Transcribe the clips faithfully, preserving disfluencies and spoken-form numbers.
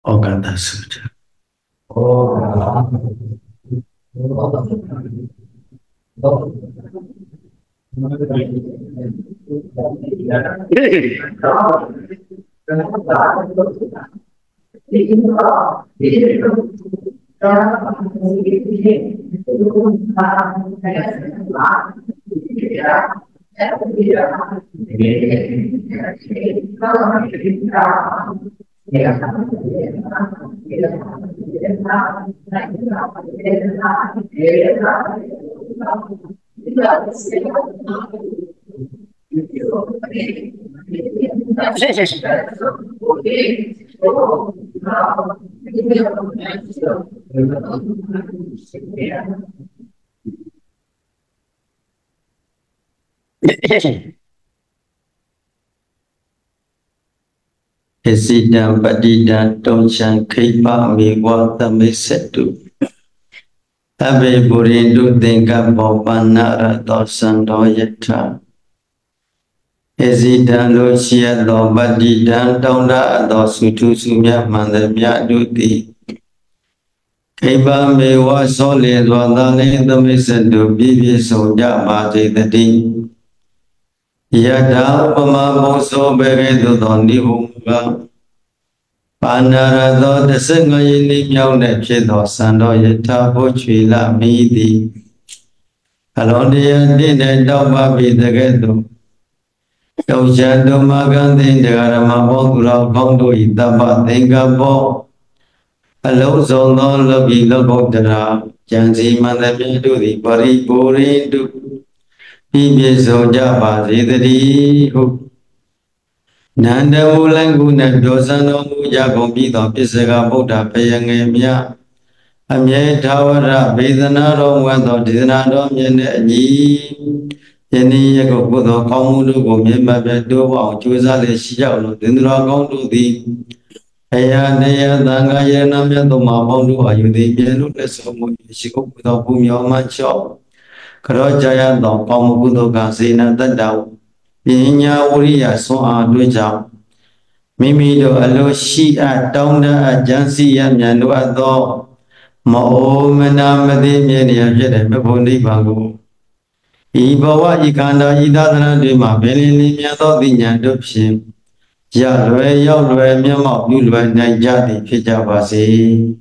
Ogata Sutra. Esidam Padidam Tonchan Kripa Miwa Tamisetu Abe Burindu Denga Bopanara Dosando Yeta Esidam Lucia Do Padidam Donda Dosutu Sumya Mandamya Duti Kripa Miwa Sole Dwadale Tamisetu Bibi Soja Bhaji Tati Yada Pama Boso Beredo Dondi Humga Panarado the Singayini Myone Chido Sando Yeta Bochila Midi Alondia Dine Doma Bidagedo Yojando Magandi Degarama Bogula Bondo Itaba Dingabo Alozo no Logi Logodara Janzi Mandami Dudi Pari Puri Du Bibi Soja Bazidari Hu Nanda Mulanguna Dosano Mujagomi the Pisaga Buddha Payangamia Amye Tawara Vedana Wando Dinado Yeni Yeni Yagobudo Komudu Gomima Bedo Chuza Shia Dindra Gondo the Aya Nea Danga Yanamia Doma Bondu Ayudi Yelu Lesomu Shiko Bumio Macho Karojaya Dom Komudo Gasina Dadao Pinya Uriya Soa Duja Mimido Aloshi Down the Jansi Yamyanu Ado Mao Menamadi Mania Jede Mebundi Bangu Ibawa Ikanda Idadana Dima Belini Miado Dinya Dupshim Yalwe Yalwe Mima Bulwe Najadi Pijabasi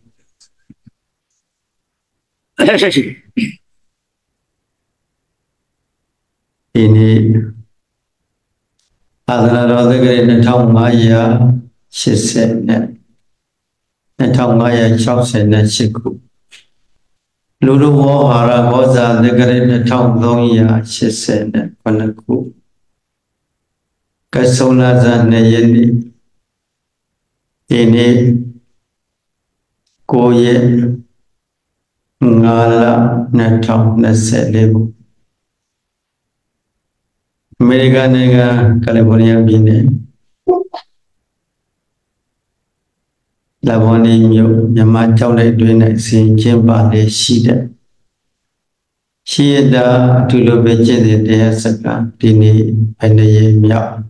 Ini Adana Rodagre Natang Maya Shisen Natang Maya Chopsen Chiku Lulu Hara Goza Negre Natang Doya Shisen Panaku Kasona Zanayeni Ini Koye Ngala Natang Naselebu America nega California bine Laboni myo Yama Chow Lai Dway Nai Sin Chimpa Le Shida Shida Tulo Beche De Deya Saka Dini Penaye Mya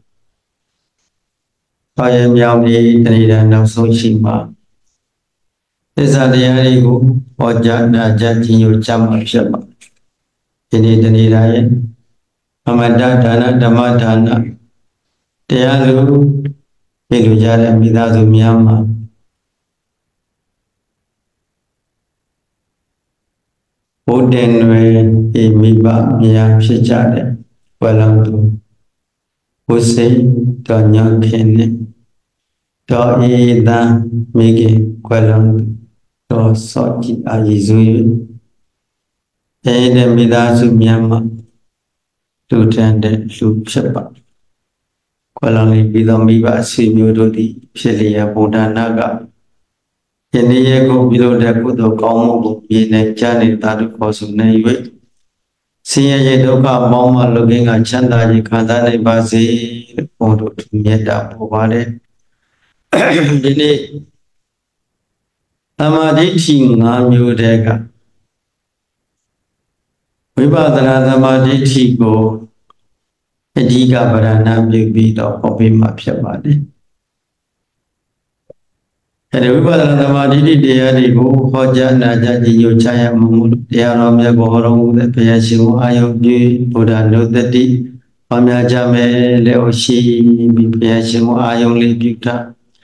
Paye Mya Ni Tanida Nau So Shima Tesa Deya Riku Oja Naja Jinyo Chama Shama Dini Tanida Ye Amada Dana Dhamma Dana Teyalu Pelujara Midazu Myanmar Udenwe Imiba Mya Shijade Walandu Use Donya Kene Do Ida Mige Walandu Do Soji Ayizuyu Ede Midazu Myanmar Lutende Luchapa Kualani Bidomiba Simudodi Pilia Budanaga Yeniego Bilo de Kudo Komo Yene Jani Tadu Kosunaiwe Sia Yedoka Mama looking at Chanda Yikandane Bazi Pondo Yeda Povale Dini Amaditi Namudega Vibadana Amaditi go Ediga Barana Bibi of Obima Piabadi အဲ့ဒီဝိပဿနာသမာဓိတရားတွေကိုဟောကြားနာကြားကြည်ညိုချရမှာမို့လို့တရားတော်မြတ်ကိုဟောတော်မူတဲ့ဘုရားရှင်ကိုအာယုပြုဗုဒ္ဓနုတ္တိဟောများကြမယ်လက်ကိုရှိပြီးဘုရားရှင်ကိုအာယုလေးပြုထား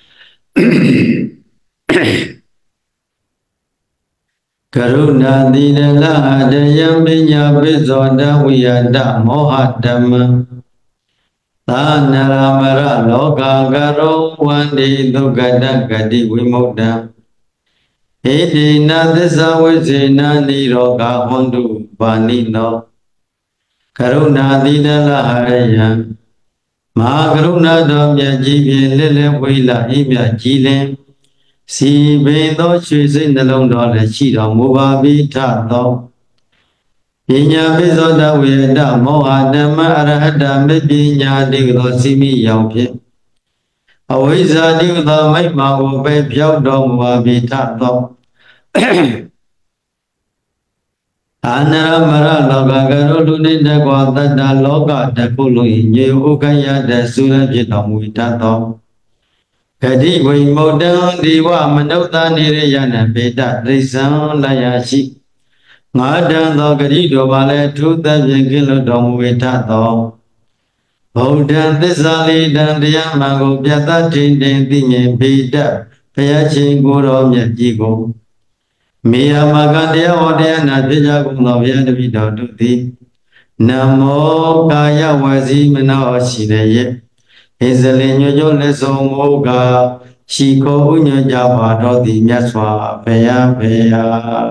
ကရုဏာတိရလအတယံပညာပိဇောတဝိယတမောဟဓမ္မသာနရမရလောကကရောဝန္တိဒုက္ခတဂတိဝိမုတ္တံဣတိနာသစ္စာဝိဇေနနိရောဂဟွန်တုဘာနိနောကရုဏာတိတလဟရယံမဟာကရုဏာတော်မြတ်ကြီးဖြင့်လက်လက်ဝိလာဤမြတ်ကြီးလင်စီပေသောရွှေစိတ်နှလုံးတော်လည်းရှိတော်မူပါ၏ထသောပညာပိသောတဝေဒမောဟဓမ္မအရဟတမေပညာတိသောစီမိယောင်ဖြင့်အဝိဇ္ဇာတိသောမိမ္မာကိုပဲပြောက်တော်မူပါ၏ထသောအာနရမရလောကကရုလူနေတကွာတတ္တလောကတခုလုံး၏ညေဥက္ကယတသုရဖြစ်တော်မူတတ်သောဂတိဝိမုတ္တံဒီဝမနုဿာနေရယနပေတတိဇံလယရှိငါတံသောဂတိတော်ပါလဲထူးသဖြင့်ကင်းလွတ်တော်မူဝေထသောဗုဒ္ဓံသစ္စာလေးတံတရားမှန်ကိုပြတ်သားထိန်ထိန်သိမြင်ပေတဘုရားရှင်ကိုယ်တော်မြတ်ကြီးကိုမေယမကတရားဟောတရားနာဖြစ်ကြကုန်သောဘုရားတပည့်တော်တို့သည်နမောကာယဝစီမနောရှိတဲ့ရဲ့ဣဇလင်ညွညွလက်ဆုံးမောကရှိကိုဥညွကြပါတော်သည်မြတ်စွာဘုရားဘုရား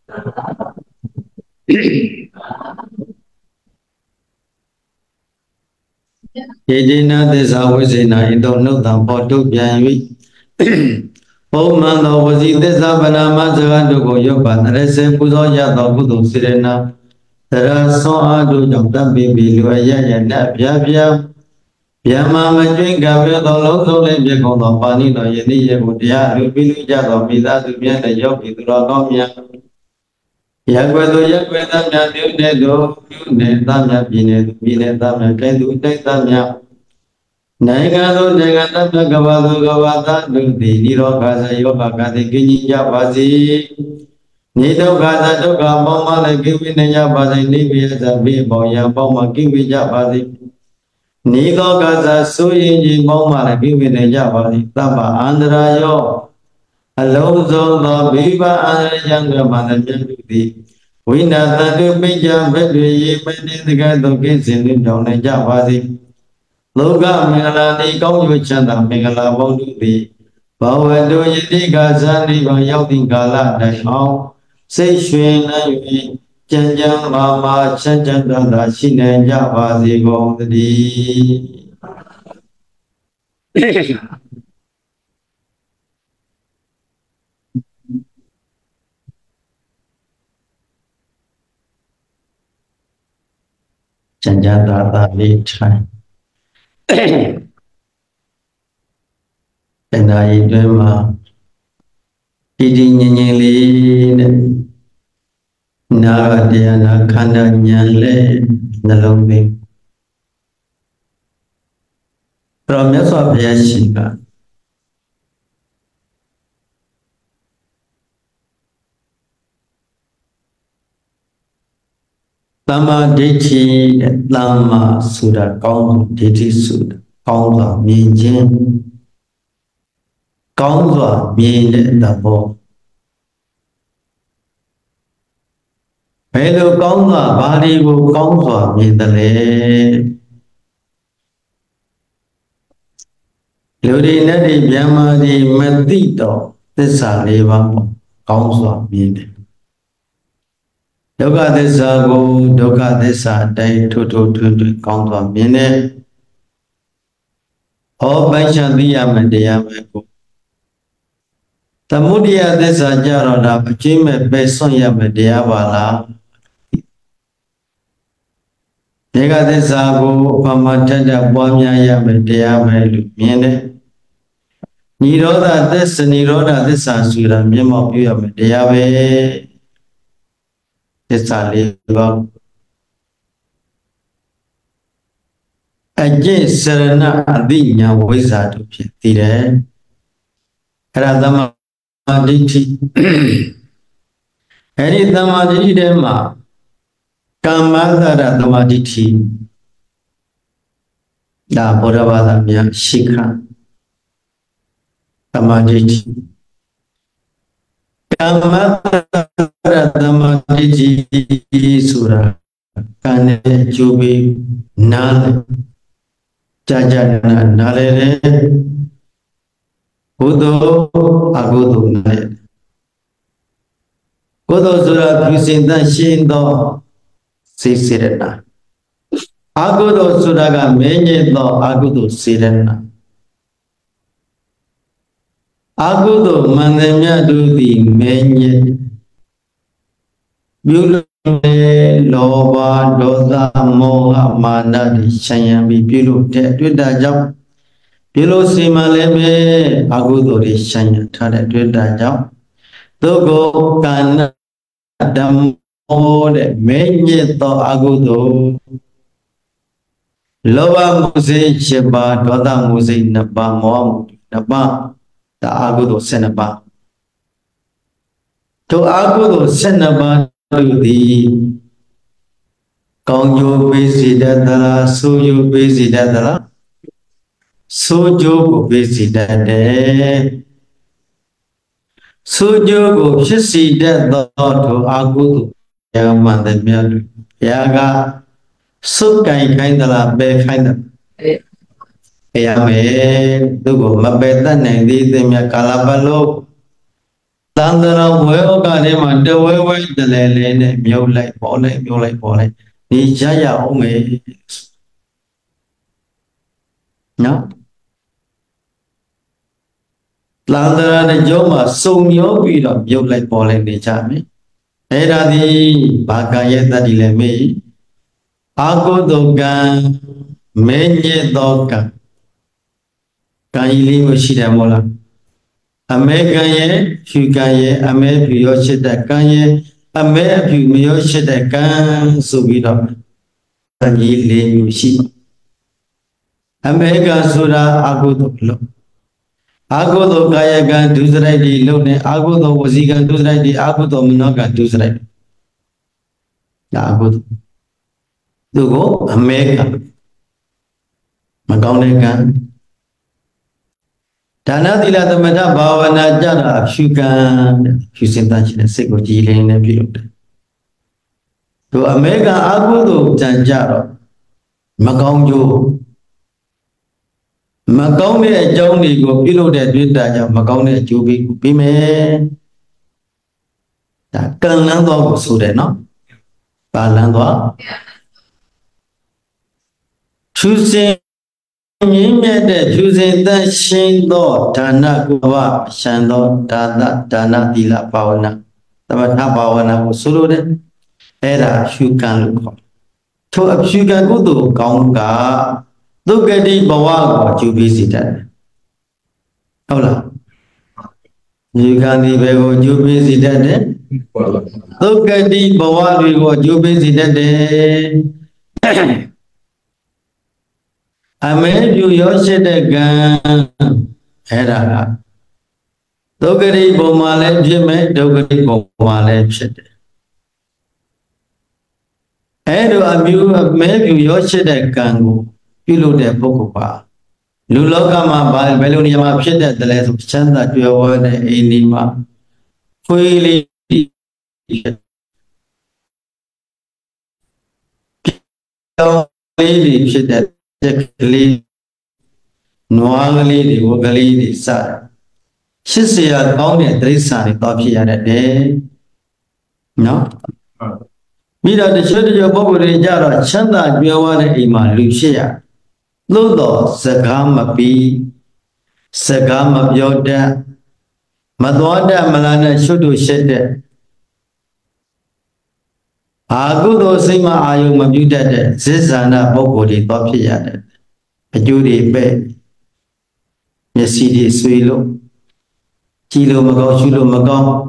ဣတိနာသစ္စာဝိဇေနာဣတောနှုတ်တံပေါ်တုပြန်၍ပုံမှန်သောဝစီသစ္စာဗနာမစကားတို့ကိုရုပ်ပါတရစေပူဇော်ရသောကုသိုလ်စေရနာတရဆွန်အားတို့ကြောင့်တတ်ပြီးပြီးလူအရရနတ်ပြပြဗျမမကျွင်းကပြသောလုံးစုံလေးပြေကုန်သောပါဠိတော်ယနေ့ရေကိုတရားလူပြီးလူကြသောမိသားစုများတဲ့ယောဂီသူတော်ကောင်းများရက်ွယ်သူရက်ွယ်သားများပြုနေသူပြုနေသားများပြည်နေသူပြည်နေသားများကဲသူတိုက်သားများနိုင်ငံသူနိုင်ငံသားများကဘာသူကဘာသားတို့သည်နိရောဂသယောဂကတိကင်းကြီးကြပါစေနိဒုက္ခသဒုက္ခပေါင်းမှလည်းကိဝိနေကြပါစေနိဗ္ဗာန်သဘေးပေါင်းရာပေါင်းမှကိဝိကြပါစေနိသောကသဆိုရင်ကြီးပေါင်းမှလည်းကိဝိနေကြပါစေသဗ္ဗအန္တရာယောအလုံးစုံသောဘိဗအန္တရာယံကမန္တမြတ်တို့သည်ဝိနာသတုပိကြဘက်တွေရေမတိတကသောကိစ္စင်တို့ကြောင့်လည်းကြပါစေလောကမင်္ဂလာတိကောင်းကျိုးချမ်းသာမင်္ဂလာပေါင်းတို့သည်ဘဝတုယတိကဇာတိဘရောက်သည့်ကာလတိုင်အောင်စိတ်ရွှင်နိုင်၍ကြံကြံမာမာချမ်းချမ်းသာသာရှိနိုင်ကြပါစေကုန်သတည်းချမ်းချမ်းသာသာလေးထိုင်တဏှာဤတွင်မှာတည်တည်ငြိမ်ငြိမ်လေးနဲ့နာရတရားနာခန္ဓာဉာဏ်လေးနှလုံးသွင်းတော်မြတ်စွာဘုရားရှင်ကသမ္မာဒိဋ္ဌိတဲ့သမ္မာဆိုတာကောင်းသောဒိဋ္ဌိဆိုတာကောင်းစွာမြင်ခြင်းကောင်းစွာမြင်တဲ့သဘောဘယ်လိုကောင်းစွာဘာတွေကိုကောင်းစွာမြင်တယ်လဲလူတွေနဲ့ဒီဗျမတွေမသိတော့သစ္စာလေးပါးပေါ့ကောင်းစွာမြင်တယ်ဒုက္ခသစ္စာကိုဒုက္ခသစ္စာအတိုင်းထိုးထိုးထွန်းထွန်းကောင်းစွာမြင်တယ်ဟောပိုင်ချသိရမယ်တရားပဲကိုသမုဒိယသစ္စာကြတော့ဒါအကျဉ်းမဲ့ပဲဆွန့်ရမယ်တရားပါလားဒေဂသစ္စာကိုအမှန်မှန်တတ်တတ်ပွားများရမယ်တရားပဲလို့မြင်တယ်နိရောဓသစ္စာနိရောဓသစ္စာဆိုတာမျက်မှောက်ပြုရမယ်တရားပဲသစ္စာလေးပါးအကျင့်စရဏအသိဉာဏ်ဝိဇ္ဇာတို့ဖြင့်သိတယ်အဲ့ဒါသမ္မာဒိဋ္ဌိအဲ့ဒီသမ္မာဒိဋ္ဌိထဲမှာကမ္မန္တရသမ္မာဒိဋ္ဌိဒါဗုဒ္ဓဘာသာများရှိခသမ္မာဒိဋ္ဌိကမ္မန္တရသမ္မာဒိဋ္ဌိဆိုတာကံနဲ့အကျိုးပေးနားလေကြာကြာနာနားလေတယ်ကုသိုလ်အကုသိုလ်နားလေကုသိုလ်ဆိုတာပြုစင်သန့်ရှင်းသောစိတ်စေတနာအကုသိုလ်ဆိုတာကမဲညစ်သောအကုသိုလ်စေတနာအကုသိုလ်မန္တမြတ်တို့သည်မဲညစ်ပြုလို့လောဘဒေါသမောဟမာနတွေခြံရံပြီးပြုလို့တဲ့တွေ့တာကြောင့်ပြုလို့စီမံလည်းပဲအကုသိုလ်တွေခြံရံထားတဲ့တွေ့တာကြောင့်သို့ကိုကံဓမ္မောတဲ့မဲညစ်သောအကုသိုလ်လောဘမှုစိတ်၈ပါးဒေါသမှုစိတ်၂ပါးမောဟမှု၂ပါးဒါအကုသိုလ်၁၂ပါးထိုအကုသိုလ်၁၂ပါးတို့သည်ကောင်းကျိုးပေးစေတတ်သလားဆိုးကျိုးပေးစေတတ်သလားဆိုးကျိုးကိုပေးစေတတ်တယ်ဆိုးကျိုးကိုဖြစ်စေတတ်သောထိုအကုသိုလ်ယမန္တမြတ်တို့ဘုရားကစုတ်ကင်ခိုင်းသလားပယ်ခိုင်းသလားပယ်ရမယ်သူကိုမပယ်တတ်နိုင်သေးသည်မြတ်ကာလပတ်လုံးတန်တရာဝဲဩကထဲမှာတဝဲဝဲတလဲလဲနဲ့မြုပ်လိုက်ပေါ်လိုက်မြုပ်လိုက်ပေါ်လိုက်ဒီရရအောင်မယ်နော်တန်တရာနဲ့ကြောမှာစုံမျောပြီးတော့မြုပ်လိုက်ပေါ်လိုက်နေကြမယ်အဲ့ဒါဒီဘာကံရဲ့တတ္တိလည်းမေးအာကုသိုလ်ကံမဲညစ်သောကံကံကြီးလေးမျိုးရှိတယ်မို့လားအမဲကံရဲ့ဖြူကံရဲ့အမဲဖြူရောရှိတဲ့ကံရဲ့အမဲအဖြူမရောရှိတဲ့ကံဆိုပြီးတော့ကံကြီးလေးမျိုးရှိအမဲကံဆိုတာအာကုသိုလ်လို့အာကုသိုလ်ကာယကံဒုစရိုက်တွေလုပ်နေအာကုသိုလ်ဝစီကံဒုစရိုက်တွေအာကုသိုလ်မနောကံဒုစရိုက်ဒါအာကုသိုလ်သူကိုအမဲကံမကောင်းတဲ့ကံဒါနသီလသမထဘာဝနာကြတာအဖြူကံဖြူစင်တတ်ခြင်းနဲ့စိတ်ကိုကြည်လင်နေပြုလုပ်တယ်သူအမဲကံအာကုသိုလ်ကြံကြတော့မကောင်းကျိုးမကောင်းတဲ့အကြောင်းတွေကိုပြုလုပ်တဲ့တွေ့တာကြောင့်မကောင်းတဲ့အကျိုးပေးကိုပြီးမယ်ဒါကံလန်းတော်ကိုဆိုတယ်နော်ပါလန်းတော်ဖြူစင်မြင့်မြတ်တဲ့ဖြူစင်တန်ရှင်းသောဒါနကုဘရှံသောဒါနဒါနသီလဘာဝနာသမထဘာဝနာကိုဆိုလိုတယ်အဲ့ဒါဖြူကံလို့ခေါ်ထိုအဖြူကံကုသိုလ်ကောင်းကဒုက္ခတိဘဝကိုအကျိုးပေးစေတတ်တယ်ဟုတ်လားဒီကံဒီဘယ်ကိုအကျိုးပေးစေတတ်တယ်ဒုက္ခတိဘဝတွေကိုအကျိုးပေးစေတတ်တယ်အမဲပြုရောရှိတဲ့ကံအဲ့ဒါကဒုက္ခတိဘုံမှာလည်းဖြစ်မယ်ဒုက္ခတိဘုံမှာလည်းဖြစ်တယ်အဲ့လိုအမျိုးအမဲပြုရောရှိတဲ့ကံကိုပြုလုပ်တဲ့ပုဂ္ဂိုလ်ပါလူလောကမှာဘာဘယ်လိုနေရာမှာဖြစ်တဲ့တလဲဆိုချမ်းသာကြွယ်ဝတဲ့အိမ်ဒီမှာခွေးလေးပြောင်းလေးတွေဖြစ်တဲ့ကလေးနွားကလေးတွေဝကလေးတွေစတာရှစ်ဆရာကောင်းတဲ့တိရစ္ဆာန်တွေတော့ဖြစ်ရတတ်တယ်နော်ပြီးတော့တချို့တချို့ပုဂ္ဂိုလ်တွေကြတော့ချမ်းသာကြွယ်ဝတဲ့အိမ်မှာလူဖြစ်ရသို့တော့စကားမပြီးစကားမပြောတတ်မတော်တတ်မလားနဲ့ရှုပ်တို့ရှက်တဲ့အာကုသိုလ်စိတ်မအာယုံမပြုတတ်တဲ့ဇစ္ဆန္ဒပုဂ္ဂိုလ်တွေတော့ဖြစ်ရတယ်အကျိုးတွေပဲ့မျက်စိတွေဆွေးလို့ကြည်လို့မကောင်းရှုလို့မကောင်း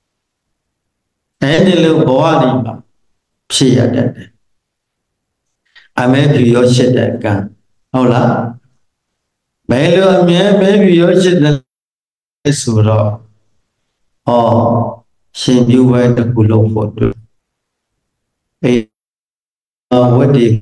အဲဒီလိုဘဝတွေမှာဖြစ်ရတတ်တယ်အမဲဖြူရောရှက်တဲ့ကံဟုတ်လားဘယ်လိုအမြဲပဲဖြူရောရှက်တဲ့ဆိုတော့ဟောရှင်ပြုဝဲတစ်ခုလုံးဖို့တွေ့အဲဝတ်ဒီ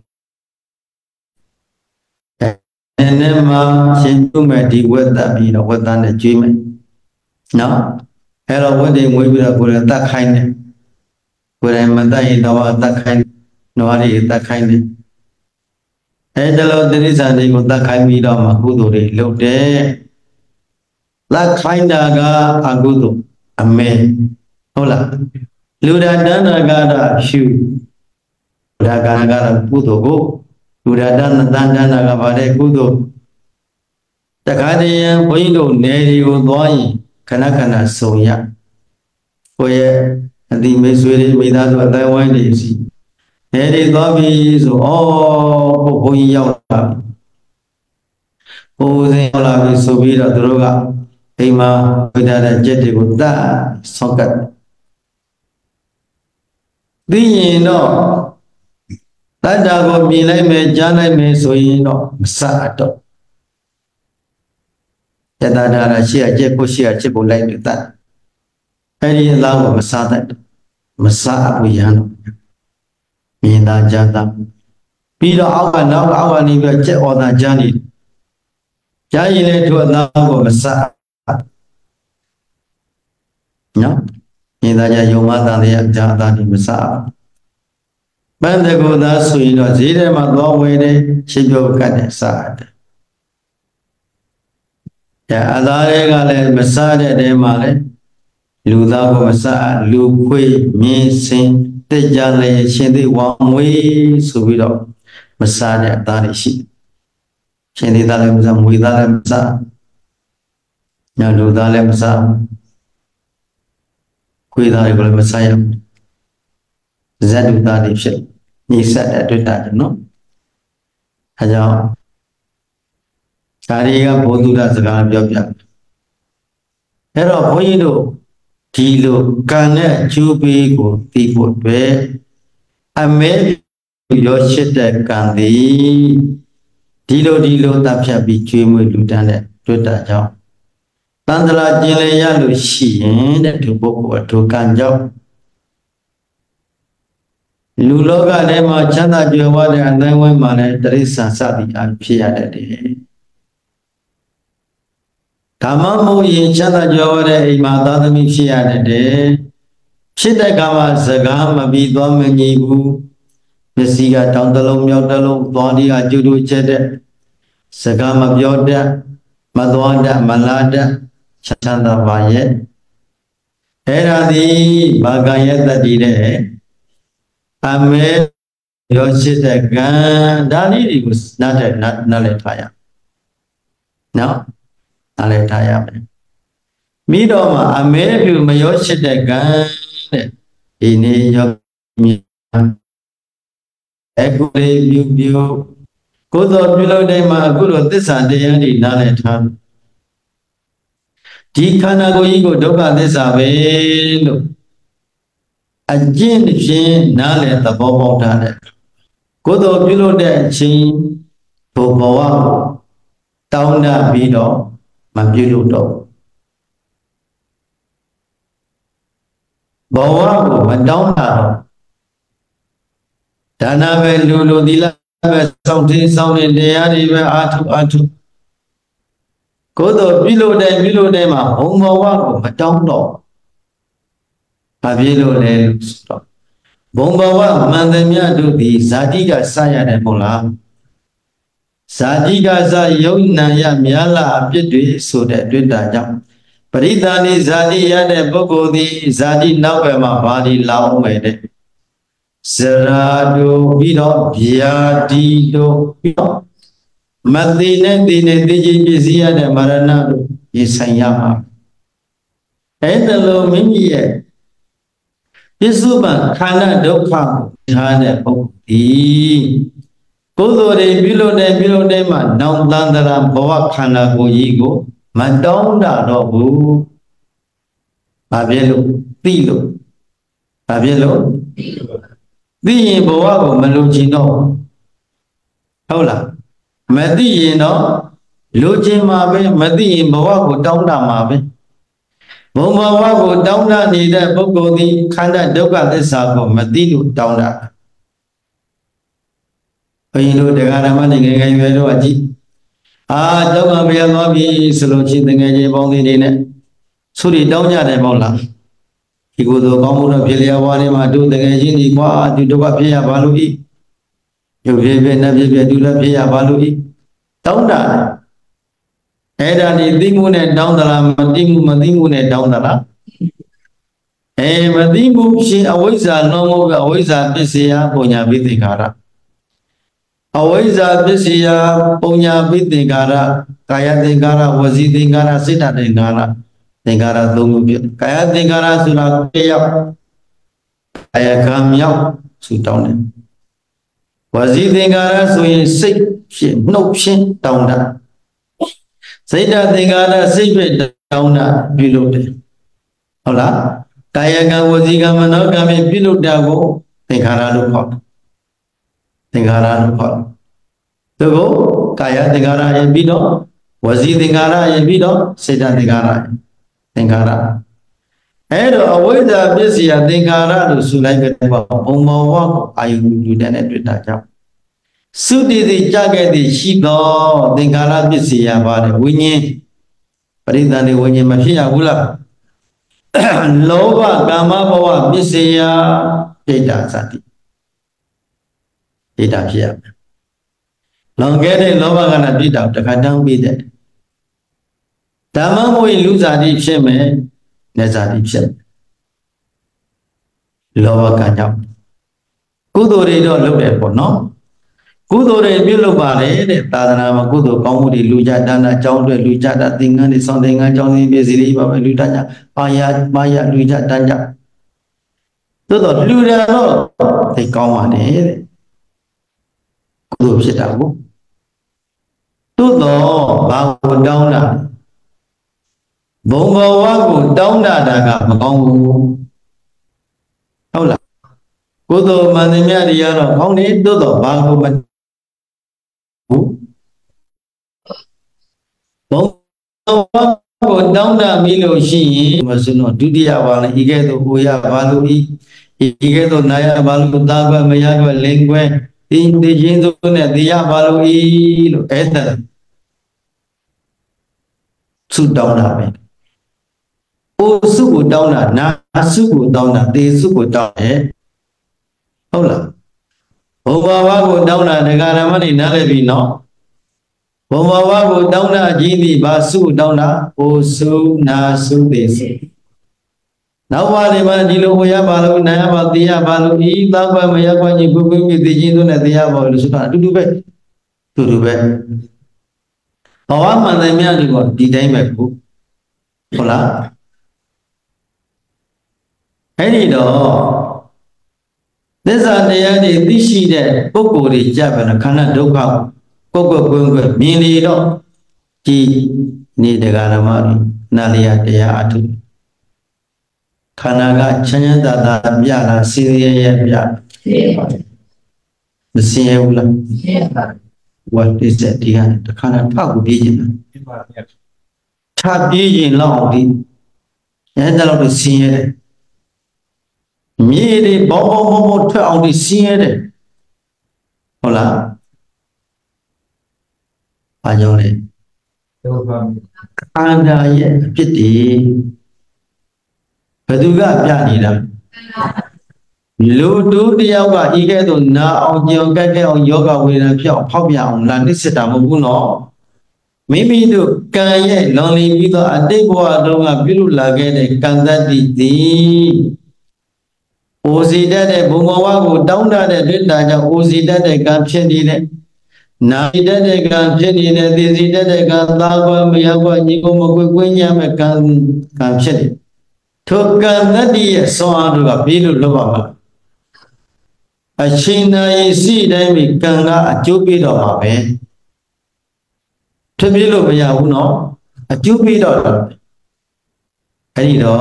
အဲ့နဲ့မှရှင်ပြုမဲ့ဒီဝတ်သက်ပြီးတော့ဝတ်သားနဲ့ကျွေးမယ်နော်အဲ့တော့ဝတ်ဒီငွေပြီးတော့ကိုယ်တတ်ခိုင်းတယ်ကိုယ်တိုင်မတတ်ရင်တော့တတ်ခိုင်းနွားတွေတတ်ခိုင်းတယ်အဲ့ဒါလို့တိရိစ္ဆာန်တွေကိုတတ်ခိုင်းပြီးတော့မှကုသိုလ်တွေလုပ်တယ်တတ်ခိုင်းတာကအကုသိုလ်အမဲဟုတ်လားလူဒါတဏ္ဍာကတော့ရှုဒါကရကတော့ကုသိုလ်ကိုလူဒါတဏ္ဍာတဏ္ဍာကပါတဲ့ကုသိုလ်တခါတည်းဘုန်းကြီးတို့နေတွေကိုသွားရင်ခဏခဏစုံရကိုယ့်ရဲ့အတိမေဆွေတွေမိသားစုအတိုင်းဝိုင်းတွေစီနေတွေသွားပြီဆိုဩဘုန်းကြီးရောက်လာဘိုးစင်ရောက်လာပြီဆိုပြီးတော့သူတို့ကအိမ်မှာဝိဒါတဲ့ကြက်တွေကိုတတ်ဆောက်ကတ်ပြီးရင်တော့တတ္တာကိုမြင်လိုက်မယ်ကြားလိုက်မယ်ဆိုရင်တော့မစတော့ယတဒါရရှိရကြက်ကိုရှိရချစ်ကိုလိုက်လို့တတ်အဲ့ဒီအလားကိုမစားတတ်မစားဘူးရန်တော့မြင်သာကြားသာပြီးတော့အောက်ကနောက်အောက်ကနေပြီးကြက်ဩသာကြားနေကြားရင်လည်းသူအလားကိုမစားနော်မြင်သာကြားယုံမသာတဲ့ကြားသာဒီမစားပန်းတကူသားဆိုရင်တော့ဈေးထဲမှာသွားဝယ်တယ်ရှင်းပြောကတ်တယ်စားတယ်အဲအသားတွေကလည်းမစားတဲ့တဲမှာလည်းလူသားကိုမစားလူခွေမြင်းစင်တက်ကြလည်းရှင်သေးဝါမွေးဆိုပြီးတော့မစားတဲ့အသားတွေရှိရှင်သေးသားလည်းမစားမွေးသားလည်းမစားညလူသားလည်းမစားခွေသားတွေကိုလည်းမစားရဇတ်တူသားတွေဖြစ်ညှိဆက်တဲ့တွေ့တာကြောင့်နော်အဲကြောင့်ဒါတွေကဘုသူဒ္ဓစကားပြောပြအဲ့တော့ဘုန်းကြီးတို့ဒီလိုကံနဲ့အကျိုးပေးကိုသိဖို့အတွက်အမဲရောရှိတဲ့ကံသည်ဒီလိုဒီလိုတပ်ဖြတ်ပြီးကျွေးမွေးလူတန်းတဲ့တွေ့တာကြောင့်တန်တရာကျင်လည်ရလို့ရှိရင်တဲ့ဒီပုဂ္ဂိုလ်အထူးကံကြောင့်လူလောကထဲမှာချမ်းသာကြွယ်ဝတဲ့အတိုင်းဝိုင်းမှာလည်းတိရစ္ဆာန်စသည်အဖြစ်ရတတ်တယ်ဓမ္မမို့ရင်ချမ်းသာကြွယ်ဝတဲ့အိမ်မှာသာသမီဖြစ်ရတတ်တယ်ဖြစ်တဲ့ကမှာစကားမပြီးသွားမငြိဘူးမျက်စိကတောင်တလုံးမြောက်တလုံးသွားဒီကကျူတူချက်တဲ့စကားမပြောတတ်မသွားတတ်မလာတတ်ချမ်းသာပါရဲ့အဲ့ဒါဒီဘာကံရဲ့တတ္တိတဲ့အမဲရောရှိတဲ့ကံဒါလေးတွေကိုနားတဲ့နားလည်ထားရနော်နားလည်ထားရမယ်မိတော့မှအမဲပြုမရောရှိတဲ့ကံတဲ့ဒီနေ့ရောအခုလေးပြုပြုကိုယ်တော်ပြုလုပ်တဲ့မှာအခုလိုသစ္စာတရားတွေနားလည်ထားဒီခန္ဓာကိုယ်ကြီးကိုဒုက္ခသစ္စာပဲလို့အကျင့်ဖြင့်နားလည်သဘောပေါက်ထားတဲ့ကိုယ်တော်ပြုလုပ်တဲ့အချိန်ဘုဘဝကိုတောင်းတပြီးတော့မပြုလုပ်တော့ဘဝကိုမတောင်းတာတော့ဒါနပဲလူလူသီလပဲစောင့်တင်းစောင့်နေတရားတွေပဲအာထုအာထုကိုယ်တော်ပြုလုပ်တဲ့ပြုလုပ်တဲ့မှာဘုံဘဝကိုမတောင်းတော့ဘာဖြစ်လို့လဲဆိုတော့ဘုံဘဝမှန်သမျှတို့ဒီဇာတိကစရတယ်မဟုတ်လားဇာတိကစယုံနာရမြာလာအပြစ်တွေဆိုတဲ့တွေ့တာကြောင့်ပရိသန္တိဇာတိရတဲ့ပုဂ္ဂိုလ်သည်ဇာတိနောက်ပဲမှာဘာဒီလောင်းမယ်တဲ့ဇရာတို့ပြီးတော့ဗျာတိတို့ပြီးတော့မသိနဲ့သိနဲ့သိချင်းပြည့်စည်ရတဲ့မရဏတို့ရင်ဆိုင်ရမှာအဲ့ဒါလိုမိမိရဲ့ပစ္စုပန်ခန္ဓာဒုက္ခထားတဲ့ပုဂ္ဂိုလ်ဒီကိုယ်တော်တွေပြုလို့တဲ့ပြုလို့တဲ့မှာနောင်တန်တရာဘဝခန္ဓာကိုယ်ကြီးကိုမတောင်းတတော့ဘူး။ဘာဖြစ်လို့သိလို့ဘာဖြစ်လို့သိရင်ဘဝကိုမလိုချင်တော့ဟုတ်လားမသိရင်တော့လိုချင်မှာပဲမသိရင်ဘဝကိုတောင်းတမှာပဲဘုံဘဝကိုတောင်းတနေတဲ့ပုဂ္ဂိုလ်သည်ခန္ဓာဒုက္ခသစ္စာကိုမသိလို့တောင်းတာဘုန်းကြီးတို့တရားဓမ္မတွေငယ်ငယ်ရွယ်တော့အကြည့်အာတောင်းကမရသွားပြီဆိုလို့ချင်းတငယ်ချင်းပေါင်းသေးတွေနဲ့သူတွေတောင်းကြတယ်ပေါ့လားဒီကိုယ်တော်ကောင်းမှုတော့ဖြစ်လျာဘဝလေးမှာတို့တကယ်ချင်းဒီကွာဒီဒုက္ခဖြစ်ရပါလို့ဤရုပ်ဖြစ်ဖြစ်နတ်ဖြစ်ဖြစ်ဒုက္ခဖြစ်ရပါလို့ဤတောင်းတာအဲ့ဒါဒီသိမှုနဲ့တောင်းသလားမသိမှုမသိမှုနဲ့တောင်းသလားအဲမသိမှုရှင်အဝိဇ္ဇာလုံးမှုကအဝိဇ္ဇာပစ္စယပုံညာပိသင်္ခါရအဝိဇ္ဇာပစ္စယပုံညာပိသင်္ခါရကာယသင်္ခါရဝစီသင်္ခါရစိတ်သင်္ခါရသင်္ခါရသုံးခုဖြစ်ကာယသင်္ခါရဆိုတာတရားကာယကံမြောက်ဆူတောင်းတယ်ဝစီသင်္ခါရဆိုရင်စိတ်ဖြစ်နှုတ်ဖြင့်တောင်းတာစိတ်သင်္ခါရစိတ်ဖြင့်တောင်းတာပြုလုပ်တယ်ဟုတ်လားကာယကံဝစီကံမနောကံဖြင့်ပြုလုပ်တာကိုသင်္ခါရလို့ခေါ်တယ်သင်္ခါရလို့ခေါ်တယ်သူကိုကာယသင်္ခါရရင်ပြီးတော့ဝစီသင်္ခါရရင်ပြီးတော့စိတ်သင်္ခါရသင်္ခါရအဲ့တော့အဝိဇ္ဇာပစ္စယသင်္ခါရလို့ဆိုလိုက်တဲ့ဘုံဘောဝကိုအာယုလူတဲ့နဲ့တွေ့တာကြောင့်သုတိတိကြခဲ့သည်ရှိသောသင်္ခါရပစ္စယပါတယ်ဝိညာဉ်ပရိသန္တိဝိညာဉ်မဖြစ်ရဘူးလားလောဘကာမဘဝပစ္စယဒိဋ္ဌာသတိဒိဋ္ဌာဖြစ်ရမယ်လောင်ခဲ့တဲ့လောဘကနာပြိတ္တာတခါတောင်းပြီးတဲ့ဓမ္မမွေလူဇာတိဖြစ်မယ်နေဇာတိဖြစ်လောဘကကြောင့်ကုသိုလ်တွေတော့လုပ်တယ်ပေါ့နော်ကုသိုလ်တွေပြုလုပ်ပါလေတဲ့သာသနာမှာကုသိုလ်ကောင်းမှုတွေလူကြဒါနအကြောင်းတွေလူကြတာသင်္ကန်းတွေဆောင်သင်္ကန်းကြောင်းတွေပြည်စီလေးပါပဲလူတတ်ကြပါရပါရလူကြတန်းကြသို့တော့လူရတော့သိကောင်းပါတယ်တဲ့ကုသိုလ်ဖြစ်တာကိုသို့တော့ဘာကိုတောင်းတာဘုံဘဝကိုတောင်းတာကမကောင်းဘူးဟုတ်လားကုသိုလ်မှန်သမျှတွေရတော့ကောင်းတယ်သို့တော့ဘာကိုမဘူးဘုံဘဝကိုတောင်းတာပြီးလို့ရှိရင်မဆိုတော့ဒုတိယပါလဲဤကဲ့သို့ဟိုရဘာလို့ဤဤကဲ့သို့နာရဘာလို့သားကွယ်မရကွယ်လင်းကွယ်ဒီဒီချင်းစုနဲ့ဒီရဘာလို့ဤလို့အဲ့ဒါသူတောင်းတာပဲအိုစုကိုတောင်းတာနာစုကိုတောင်းတာတေစုကိုတောင်းတယ်ဟုတ်လားဘုံဘဝကိုတောင်းတာဒကာရမတွေနားလည်ပြီနော်ဘုံဘဝကိုတောင်းတာကြီးသည်ဘာစုကိုတောင်းတာအိုစုနာစုတေစုနောက်ပါဒီမှာဒီလိုဟိုရပါလို့နာရပါတေရပါလို့ဤသောက်ပဲမရခွင့်ကြီးကိုကိုကိုသိချင်းတို့နဲ့တေရပါလို့ဆိုတာအတူတူပဲအတူတူပဲဘဝမှန်တယ်များဒီကဒီတိုင်းပဲကိုဟုတ်လားအဲ့ဒီတော့သစ္စာတရားတွေသိရှိတဲ့ပုဂ္ဂိုလ်တွေကြပ်ပဲနော်ခန္ဓာဒုက္ခကိုကိုကိုကိုမြင်နေတော့ဒီနေတရားဓမ္မတွေနာလျာတရားအထုခန္ဓာကချမ်းချမ်းသာသာပြလားစင်ရဲရဲပြမစင်ရဘူးလားwhat is that ဒီကတခါတော့ထောက်ကိုပြေးခြင်းထပြေးခြင်းလောက်အောင်ဒီအဲ့ဒါတော့စင်ရဲမြေတွေဘောဘောဘောဘောထွက်အောင်ဒီစင်းရတယ်ဟုတ်လားဘာကြောင့်လဲခန္ဓာရဲ့အဖြစ်တည်ဘယ်သူကပြနေတာလူတူတယောက်ကဤကဲ့သို့နာအောင်ကြောင်ကဲ့ကဲ့အောင်ယောဂဝေဒနာဖြစ်အောင်ဖောက်ပြအောင်လာနှိစ္စတာမဟုတ်ဘူးနော်မိမိတို့ကံရဲ့လွန်လီပြီးတော့အတိတ်ဘဝတုန်းကပြုလုပ်လာခဲ့တဲ့ကံတတ္တိသည်အိုစီတတ်တဲ့ဘုံဘဝကိုတောင်းတတဲ့တွေ့တာကြောင့်အိုစီတတ်တဲ့ကံဖြစ်နေတဲ့နာစီတတ်တဲ့ကံဖြစ်နေတဲ့သိစီတတ်တဲ့ကံသာကွယ်မရကွယ်ညီကိုမကွယ်ကွင်းညမဲ့ကံကံဖြစ်တယ်ထိုကံတတ္တိရဲ့ဆွမ်းအားတို့ကပြီးလို့လောက်ပါမှာအချိန်တိုင်းစီတိုင်းပြီးကံကအကျိုးပေးတော့မှာပဲဖြစ်ပြီးလို့မရဘူးနော်အကျိုးပေးတော့အဲ့ဒီတော့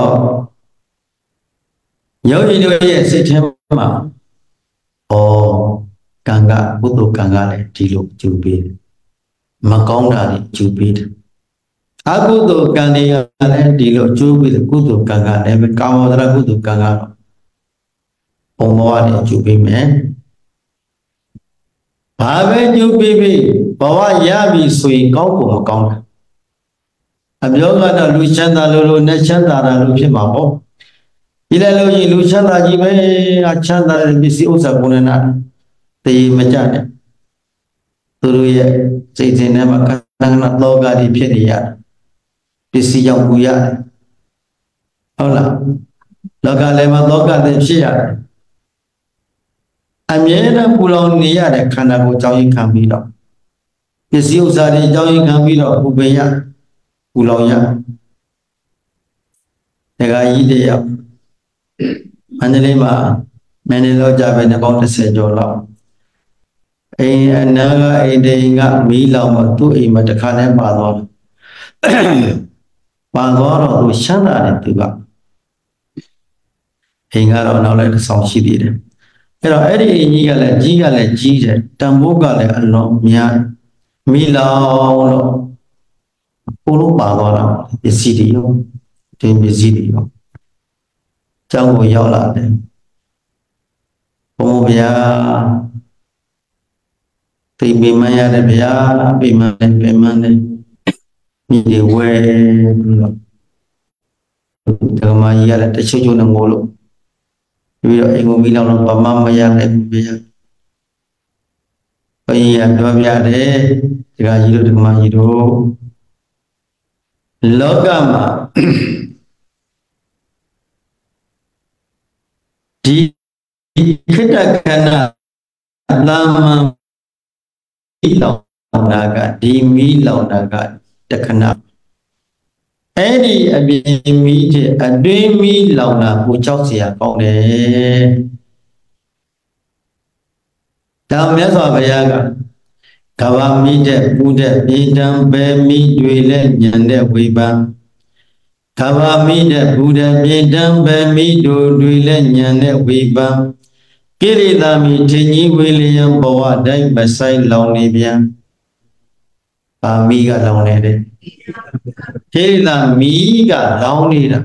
ယောဂီတို့ရဲ့စိတ်ထဲမှာဩကံကကုသိုလ်ကံကလည်းဒီလိုကျူပေးတယ်မကောင်းတာတွေကျူပေးတယ်အကုသိုလ်ကံတွေကလည်းဒီလိုကျိုးပြီးကုသိုလ်ကံကလည်းကာမောဒရကုသိုလ်ကံကတော့ဘုံဘဝတွေကျိုးပြီးမယ်ဘာပဲကျိုးပြီးပြီးဘဝရပြီဆိုရင်ကောင်းကိုမကောင်းတာအပြောကတော့လူချမ်းသာလို့လို့နဲ့ချမ်းသာတာလို့ဖြစ်မှာပေါ့ဒီလည်းလို့ကြီးလူချမ်းသာကြီးပဲအချမ်းသာတဲ့ပစ္စည်းဥစ္စာကိုလည်းနာတေးမကြတဲ့သူတို့ရဲ့စိတ်စဉ်ထဲမှာခဏခဏလောကတွေဖြစ်နေရတယ်ပစ္စည်းကြောင့်ပူရတယ်ဟုတ်လားလောကလည်းမှာလောကတွေဖြစ်ရတယ်အမြဲတမ်းပူလောင်နေရတဲ့ခန္ဓာကိုယ်ကြောင့်ရင်ခံပြီးတော့ပစ္စည်းဥစ္စာတွေကြောင့်ရင်ခံပြီးတော့ပူပင်ရပူလောင်ရဒကာကြီးတယောက်မန္တလေးမှာမန္တလေးလောက်ကြပဲနှစ်ပေါင်းတစ်ဆယ်ကျော်လောက်အိမ်အနာကအိမ်တိန်ကမီးလောင်တော့သူ့အိမ်မှာတစ်ခါနဲ့ပါသွားတယ်ပါသွားတော့သူရှမ်းတာတယ်သူကအိမ်ကတော့နောက်လည်းတစ်ဆောင်ရှိသေးတယ်အဲ့တော့အဲ့ဒီအိမ်ကြီးကလည်းကြီးကလည်းကြီးတယ်တန်ဖိုးကလည်းအလွန်များမီးလောင်တော့ဘုလိုပါသွားတာပစ္စည်းတွေရောဒီပစ္စည်းတွေရောကျောင်းကိုရောက်လာတယ်ဘုံဗျာသိပေမရတယ်ဗျာပေမတယ်ပေမတယ်မိတွေဝဲပြီးတော့ဓမ္မကြီးကလည်းတချို့ချို့နဲ့ငိုလို့ပြီးတော့အိမ်ကိုမိလောက်တော့ဘာမှမရနိုင်ဘူးဗျာဘုရားပြောပြတယ်ဒီကကြီးတို့ဓမ္မကြီးတို့လောကမှာဒီခိတ္တခန္ဓာလာမီလောင်တာကဒီမီလောင်တာကတခဏအဲ့ဒီအပြင်မီတဲ့အတွင်းမီလောင်တာကိုကြောက်เสียကောင်းတယ်ဒါမြတ်စွာဘုရားကကဘာမီတဲ့ပူတဲ့ပြေတံပဲမီတွေလဲညံတဲ့ဝိပံကဘာမီတဲ့ပူတဲ့ပြေတံပဲမီတို့တွေလဲညံတဲ့ဝိပံကိရိတာမီထင်ကြီးဝေလျံဘဝတိုင်းမဆိုင်လောင်နေပြန်ပါမီကလောင်နေတယ်ကိရိတာမီကလောင်နေတာ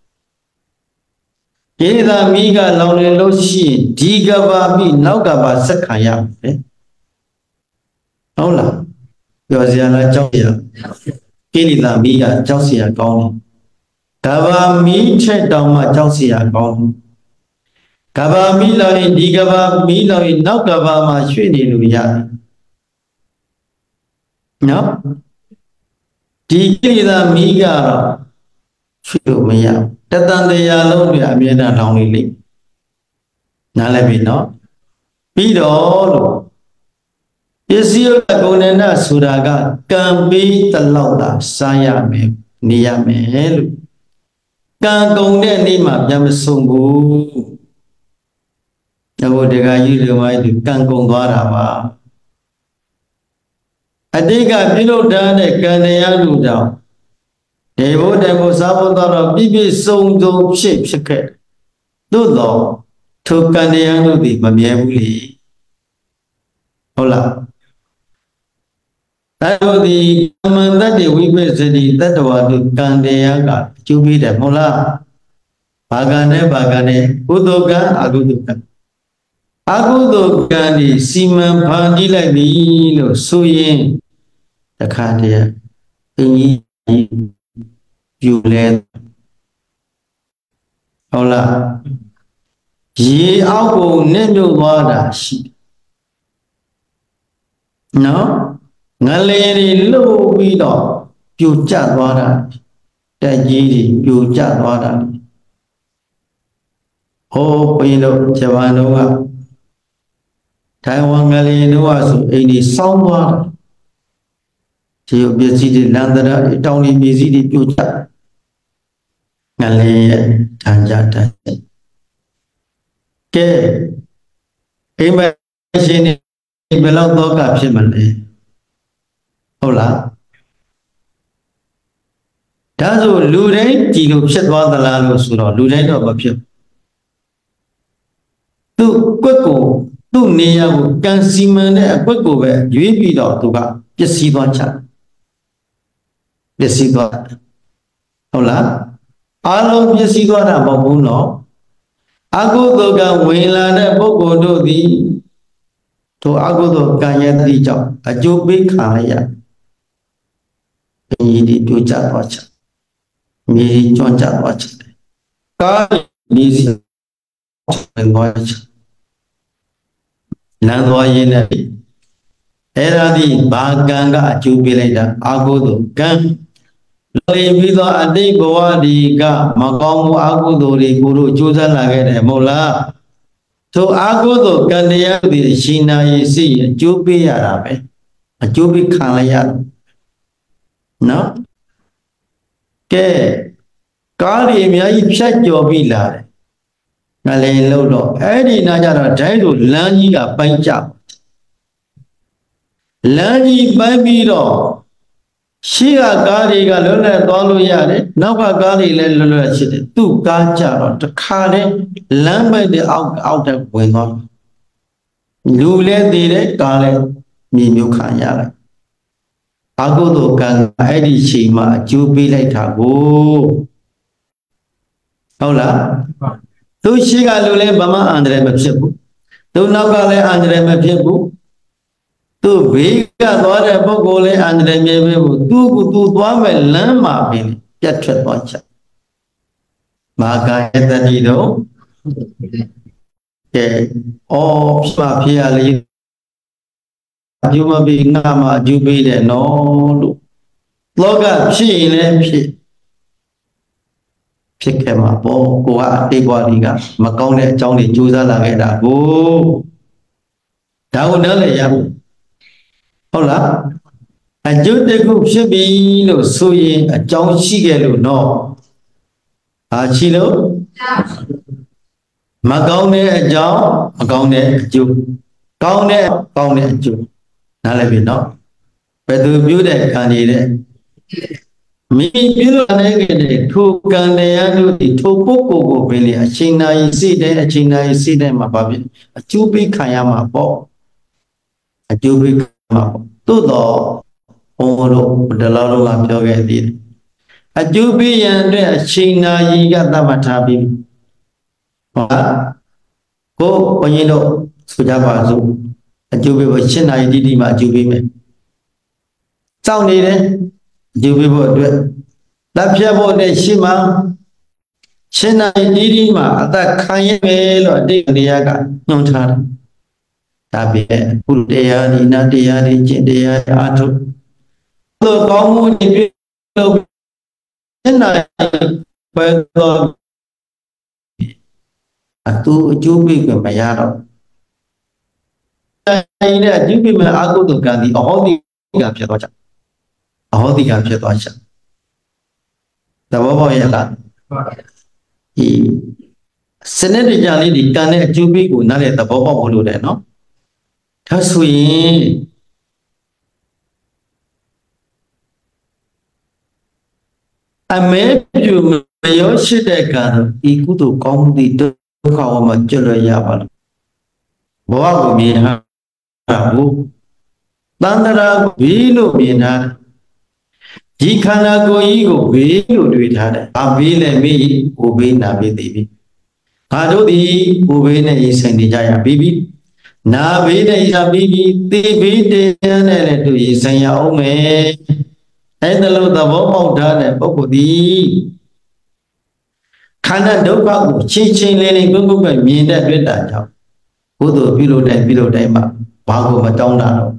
ကိရိတာမီကလောင်နေလို့ရှိရင်ဒီကဘာမီနောက်ကဘာဆက်ခံရမယ်ဟုတ်လားပြောစရာလားကြောက်ရကိရိတာမီကကြောက်စရာကောင်းတယ်ကဘာမီထက်တောင်မှကြောက်စရာကောင်းတယ်ကဘာမီလောင်ရင်ဒီကဘာမီလောင်ရင်နောက်ကဘာမှာရွှေ့နေလို့ရတယ်နော်ဒီကိရိတာမီကတော့ရွှေ့လို့မရတတန်တရားလုံးတွေအမြဲတမ်းလောင်နေလိမ့်နားလည်ပြီနော်ပြီးတော့လို့ပစ္စည်းဥပ္ပကုဏ္ဏဆိုတာကကံပေးတလောက်သာစားရမယ်နေရမယ်လို့ကံကုန်တဲ့နေ့မှာပြန်မဆုံးဘူးတော့ဒကာကြီးတွေဝိုင်းသူကံကုန်သွားတာပါအတိတ်ကပြုလုပ်ထားတဲ့ကံတရားလူတောင်ဒေဘုတေဘုစားဖို့တော့ပြည့်ပြည့်စုံစုံဖြစ်ဖြစ်ခဲ့သို့တော့ထိုကံတရားတို့သည်မမြဲဘူးလေဟုတ်လားဒါတို့ဒီကမ္မတတ္တိဝိပဿတိတတ္တဝါတို့ကံတရားကအကျိုးပေးတယ်မဟုတ်လားဘာကံနဲ့ဘာကံနဲ့ကုသိုလ်ကံအကုသိုလ်ကံအကုသိုလ်ကံဒီစီမံဖန်တီးလိုက်ပြီလို့ဆိုရင်တခါတည်းအင်းကြီးယူလဲဟုတ်လားရေအောက်ကိုနစ်မြုပ်သွားတာရှိနော်ငလေတွေလှုပ်ပြီးတော့ပြိုကျသွားတာတက်ကြီးတွေပြိုကျသွားတာဟိုးဘင်းတို့ဂျပန်တို့ကထိုင်ဝမ်ငလေတို့ကဆိုအိမ်ကြီးစောင်းသွားဒီပစ္စည်းတွေလန္တရာတောင်းနေပစ္စည်းတွေပြိုကျငလေရဲ့ထန်ကြတတ်ကဲအိမ်မရှင်နေဘယ်လောက်တော့ကဖြစ်မလဲဟုတ်လားဒါဆိုလူတိုင်းကြည်လို့ဖြစ်သွားသလားလို့ဆိုတော့လူတိုင်းတော့မဖြစ်သူ့ကွက်ကိုသူ့နေရာကိုကံစီမံတဲ့အကွက်ကိုပဲရွေးပြီးတော့သူကပျက်စီးသွားချပျက်စီးသွားဟုတ်လားအားလုံးပျက်စီးသွားတာမဟုတ်ဘူးနော်အကုသိုလ်ကဝင်လာတဲ့ပုဂ္ဂိုလ်တို့သည်ထိုအကုသိုလ်ကံရဲ့သတိကြောင့်အကျိုးပေးခံရအင်းဒီတို့ကြသွားချက်မြေကျွမ်းကြသွားချက်ကာမြေစီဝင်သွားချက်လမ်းသွားရင်းနဲ့အဲ့ဒါဒီဘာကံကအကျိုးပေးလိုက်တာအကုသိုလ်ကံလေပြီးတော့အတိတ်ဘဝဒီကမကောင်းမှုအကုသိုလ်တွေကိုတို့ကြိုးစားလာခဲ့တယ်မဟုတ်လားထိုအကုသိုလ်ကံတရားတွေရှင်နာရည်စိအကျိုးပေးရတာပဲအကျိုးပေးခံလိုက်ရနော်ကဲကားတွေအများကြီးဖြတ်ကျော်ပြီးလာတယ်ငါလည်းလို့တော့အဲ့ဒီနာကြတော့ဒိုင်းတို့လမ်းကြီးကပိုင်းကြလမ်းကြီးပိုင်းပြီးတော့ရှေ့ကကားတွေကလွတ်လပ်သွားလို့ရတယ်နောက်ကကားတွေလည်းလွတ်လပ်ရှိတယ်သူ့ကားကြတော့တခါတည်းလမ်းပိုက်တဲ့အောက်အောက်တက်ဝင်သွားလူလည်းတည်တယ်ကားလည်းမြေမြုပ်ခံရတယ်အကုသိုလ်ကံအဲ့ဒီချိန်မှာအကျိုးပေးလိုက်တာကိုဟုတ်လားသူရှေ့ကလူလည်းဘာမှအန္တရာယ်မဖြစ်ဘူးသူနောက်ကလည်းအန္တရာယ်မဖြစ်ဘူးသူဘေးကသွားတဲ့ပုဂ္ဂိုလ်လည်းအန္တရာယ်မြဲပဲဘူးသူကသူသွားမဲ့လမ်းမှာပင်ပြတ်ထွက်သွားချက်မာကာယတတိတော့ကဲအော်ပြဖြစ်ရလေအကျိုးမပေးငါမှအကျိုးပေးတယ်နော်လို့လောကဖြစ်ရင်လည်းဖြစ်ဖြစ်ခဲ့မှာပေါ့ကိုကအတိတ်ဘဝဒီကမကောင်းတဲ့အကြောင်းတွေကြိုးစားလာခဲ့တာကိုဒါကိုနားလည်ရဘူးဟုတ်လားအကျိုးတစ်ခုဖြစ်ပြီလို့ဆိုရင်အကြောင်းရှိခဲ့လို့နော်ဟာရှိလို့မကောင်းတဲ့အကြောင်းမကောင်းတဲ့အကျိုးကောင်းတဲ့ကောင်းတဲ့အကျိုးနားလည်ပြီနော်ဘယ်သူပြုတဲ့ခံနေတဲ့မိပြုလို့နိုင်ခဲ့တဲ့ထိုကံတရားတို့ဒီထိုပုဂ္ဂိုလ်ကိုပင်လေအချိန်နာရီစိတဲ့အချိန်နာရီစိတဲ့မှာပါပြီအကျိုးပေးခံရမှာပေါ့အကျိုးပေးခံရမှာပေါ့သို့တော့ဘုံတို့တလားတို့ကပြောခဲ့သေးတယ်အကျိုးပေးရန်အတွက်အချိန်နာရီကသတ်မှတ်ထားပြီးဟုတ်လားကိုဘုန်းကြီးတို့ဆိုကြပါစို့အကျိုးပေးဖို့ရှင်းနာရီတိတိမှအကျိုးပေးမယ်စောင့်နေတယ်အကျိုးပေးဖို့အတွက်လက်ဖြတ်ဖို့အတွက်ရှင်းမှာရှင်းနာရီတိတိမှအသက်ခံရမယ်လို့အတိတ်တရားကညွှန်ထားတယ်ဒါပဲဘုတရားဒီနတရားဒီကျင့်တရားအားထုတ်သို့ကောင်းမှုတွေပြုလုပ်ရှင်းနာရီပဲတော့အတူအကျိုးပေးကမရတော့တိုင်းနဲ့အကျိုးပေးမဲ့အာဟုတုကံဒီအဟောတိကဖြစ်သွားကြအဟောတိကဖြစ်သွားကြသဘောပေါက်ရဲ့လားဒီစနစ်တရားလေးဒီကံနဲ့အကျိုးပေးကိုနားလည်သဘောပေါက်ဖို့လိုတယ်နော်ဒါဆိုရင်အမေပြုမရောရှိတဲ့ကံဒီကုသိုလ်ကောင်းမှုဒီဒုက္ခဝမှာကျွတ်လွယ်ရပါလို့ဘဝကိုမြင်ဟာဘူးတန်တရာဘေးလို့မြင်ထားတယ်ဒီခန္ဓာကိုယ်ကြီးကိုဘေးလို့တွေ့ထားတယ်အဘေးလည်းမေးဟိုဘေးနာဘေးသိပြီငါတို့ဒီဟိုဘေးနဲ့ရေးဆိုင်နေကြရပြီးပြီနာဘေးနဲ့ရပြီးပြီသေဘေးတရားနဲ့လည်းတို့ရေးဆိုင်ရအောင်မယ်အဲ့ဒါလို့သဘောပေါက်ထားတဲ့ပုဂ္ဂိုလ်ဒီခန္ဓာဒုက္ခကိုချင်းချင်းလေးလေးကိုယ်ကိုယ်ပဲမြင်တဲ့တွေ့တာကြောင့်ကုသိုလ်ပြုလို့တိုင်းပြုလို့တိုင်းမှာဘာကိုမတောင်းတာတော့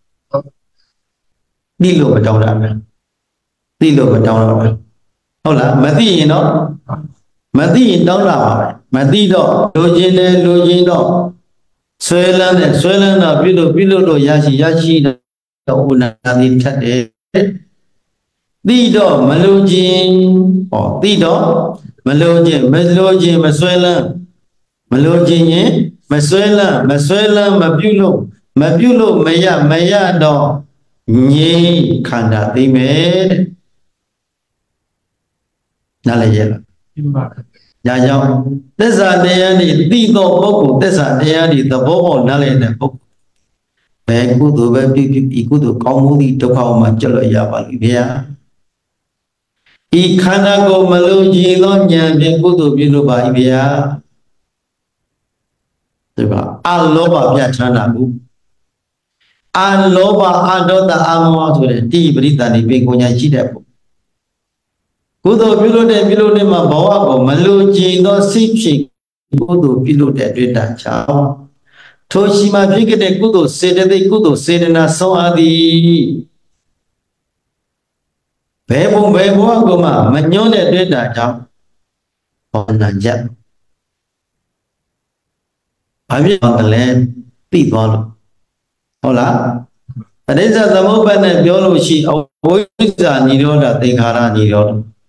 သိလို့မတောင်းတာပဲသိလို့မတောင်းတော့ဘူးဟုတ်လားမသိရင်တော့မသိရင်တောင်းတာပါပဲမသိတော့လိုချင်တယ်လိုချင်တော့ဆွဲလန်းတယ်ဆွဲလန်းတော့ပြုလို့ပြုလို့တော့ရရှိရရှိတော့ဥနာတိထက်တယ်သိတော့မလိုချင်ဟောသိတော့မလိုချင်မလိုချင်မဆွဲလန်းမလိုချင်ရင်မဆွဲလန်းမဆွဲလန်းမပြုလို့မပြုလို့မရမရတော့ငြိမ်းခန္ဓာသိမယ်တဲ့နားလည်ရလားညာကြောင့်သစ္စာတရားတွေသိသောပုဂ္ဂိုလ်သစ္စာတရားတွေသဘောပေါက်နားလည်တဲ့ပုဂ္ဂိုလ်ဘယ်ကုသိုလ်ပဲပြုပြုဤကုသိုလ်ကောင်းမှုသည်ဒုက္ခမှာကျွတ်လွယ်ရပါလိမ့်ဗျာဤခန္ဓာကိုယ်မလို့ရည်သောဉာဏ်ဖြင့်ကုသိုလ်ပြုလို့ပါ၏ဗျာဒီကအလောဘပြဋ္ဌာန်းတာကိုအလောဘအဒေါသအမောဆိုတဲ့တိပရိသဏိပေကိုညာရှိတဲ့ပုံကုသိုလ်ပြုလို့တဲ့ပြုလို့တဲ့မှာဘဝကိုမလို့ကြည်သောစိတ်ဖြင့်ကုသိုလ်ပြုလို့တဲ့တွေ့တာကြောင့်ထိုရှိမှဖြစ်ခဲ့တဲ့ကုသိုလ်စေတသိက်ကုသိုလ်စေတနာဆုံးအားသည်ဘယ်ဘုံဘယ်ဘဝကိုမှမညွှန်းတဲ့တွေ့တာကြောင့်ဘောနာချက်ဘာဖြစ်အောင်လဲသိသွားလို့ဟုတ်လားအရိစ္ဆသမုပ္ပါဒ်နဲ့ပြောလို့ရှိအဝိဇ္ဇာនិရောဓသင်္ခါရនិရောဓ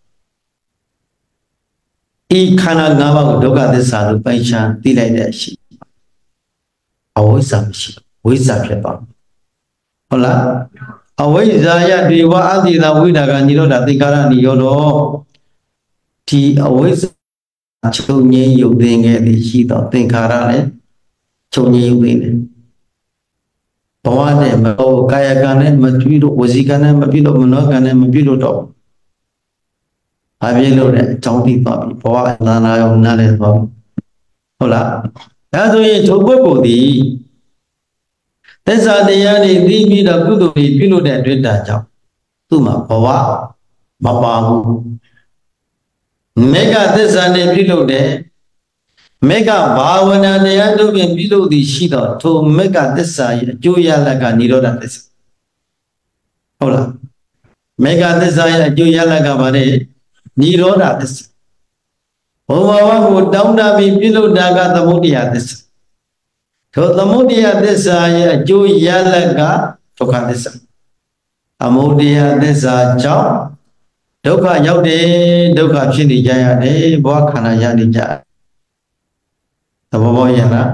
ဤခန္ဓာ၅ပါးကိုဒုက္ခသစ္စာလို့ပိုင်ခြားသိလိုက်တဲ့အရှိအဝိဇ္ဇာမရှိဝိဇ္ဇာဖြစ်သွားဟုတ်လားအဝိဇ္ဇာယဒေဝအတိတဝိဒါကនិရောဓသင်္ခါရនិရောဓဒီအဝိဇ္ဇာချုပ်ငြိမ်းယုတ်သိငယ်သည်ရှိတော့သင်္ခါရလည်းချုပ်ငြိမ်းယုတ်သိနေဘဝနဲ့မဟုတ်ကာယကံနဲ့မပြုလို့ဝစီကံနဲ့မပြုလို့မနောကံနဲ့မပြုလို့တော့ဘာဖြစ်လို့လဲအကြောင်းသိသွားပြီဘဝအသနာရောနားလည်သွားပြီဟုတ်လားဒါဆိုရင်ထိုပုဂ္ဂိုလ်ဒီသစ္စာတရားတွေသိပြီးတော့ကုသိုလ်တွေပြုလို့တဲ့တွေ့တာကြောင့်သူ့မှာဘဝမပါဘူးမေဃသစ္စာနဲ့ပြုလို့တဲ့မေဃဘာဝနာတရားတို့ဖြင့်ပြုလို့သည်ရှိတော့ထိုမေဃသစ္စာရဲ့အကျိုးရလဒ်ကនិရောဓသစ္စာဟုတ်လားမေဃသစ္စာရဲ့အကျိုးရလဒ်ကဘာလဲនិရောဓသစ္စာဘဝဘဝကိုတောင်းတပြီးပြုလို့တာကသမုဒယသစ္စာထိုသမုဒယသစ္စာရဲ့အကျိုးရလဒ်ကဒုက္ခသစ္စာအမုဒယသစ္စာကြောင့်ဒုက္ခရောက်တယ်ဒုက္ခဖြစ်နေကြရတယ်ဘဝခန္ဓာရနေကြသဘောပေါက်ရလား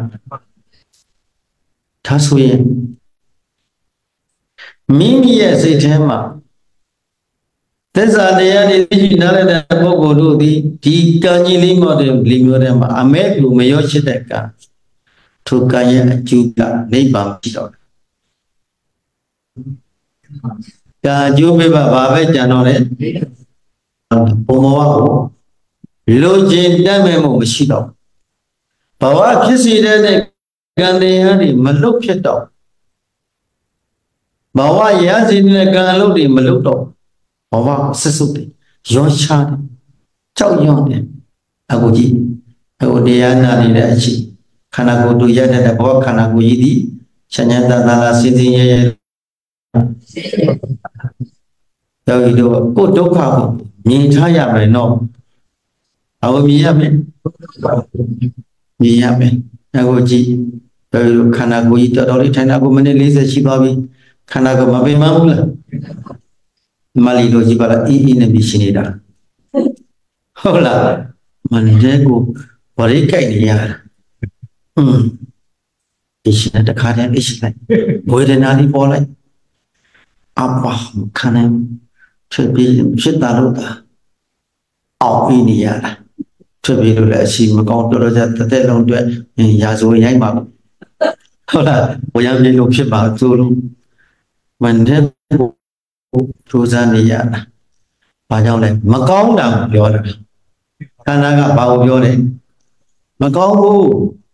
ဒါဆိုရင်မိမိရဲ့စိတ်ထဲမှာသစ္စာတရားတွေသိရှိနားလည်တဲ့ပုဂ္ဂိုလ်တို့သည်ဒီကံကြီးလေးမျိုးတွေလေးမျိုးတွေမှာအမဲကူမရောရှိတဲ့ကံထိုကံရဲ့အကျိုးကနိဗ္ဗာန်ဖြစ်တော့တယ်ကံအကျိုးပြပါဘာပဲကြံတော့လဲဘုံဘဝကိုလိုချင်တတ်မဲ့မှုမရှိတော့ဘဝဖြစ်စေတဲ့ကံတရားတွေမလွတ်ဖြစ်တော့ဘဝရစေတဲ့ကံအလုပ်တွေမလွတ်တော့ဘဝဆစ်ဆုပ်တယ်ရောချတယ်ကြောက်ရွံ့တယ်အခုကြည့်အခုတရားနာနေတဲ့အချိန်ခန္ဓာကိုယ်တို့ရတဲ့ဘဝခန္ဓာကိုယ်ကြီးဒီချမ်းသာသာလာစင်စင်ရဲရဲယောဂီတို့ကိုဒုက္ခကိုမြင်ထားရမယ်နော်အခုမြင်ရမယ်မြင်ရမယ်အခုကြည့်ယောဂီတို့ခန္ဓာကိုယ်ကြီးတော်တော်လေးထိုင်တာကိုမိနစ်လေးဆယ်ရှိသွားပြီခန္ဓာကိုယ်မပင်မဘူးလားမလီတို့ကြည့်ပါလားအင်းအင်းနဲ့ပြီးရှိနေတာဟုတ်လားမနေတဲ့ကိုဗရိတ်ကြိုက်နေရတာอืมဒီရှိတဲ့ခါတည်းအရှိလိုက်ဝေဒနာလေးပေါ်လိုက်အပါခဏဖြစ်ပြီးဖြစ်တာလို့တာအောက်ပြီးနေရတာဖြစ်ပြီးလို့လည်းအရှိမကောင်းတော်တော်ကြတစ်သက်လုံးအတွက်ရာဇဝရိုက်ပါဟုတ်လားဝေယံပြေလို့ဖြစ်ပါဆိုလို့မနေတဲ့ကြိုးစားနေရတာဘာကြောင့်လဲမကောင်းတာကိုပြောတာခန္ဓာကဘာကိုပြောလဲမကောင်းဘူး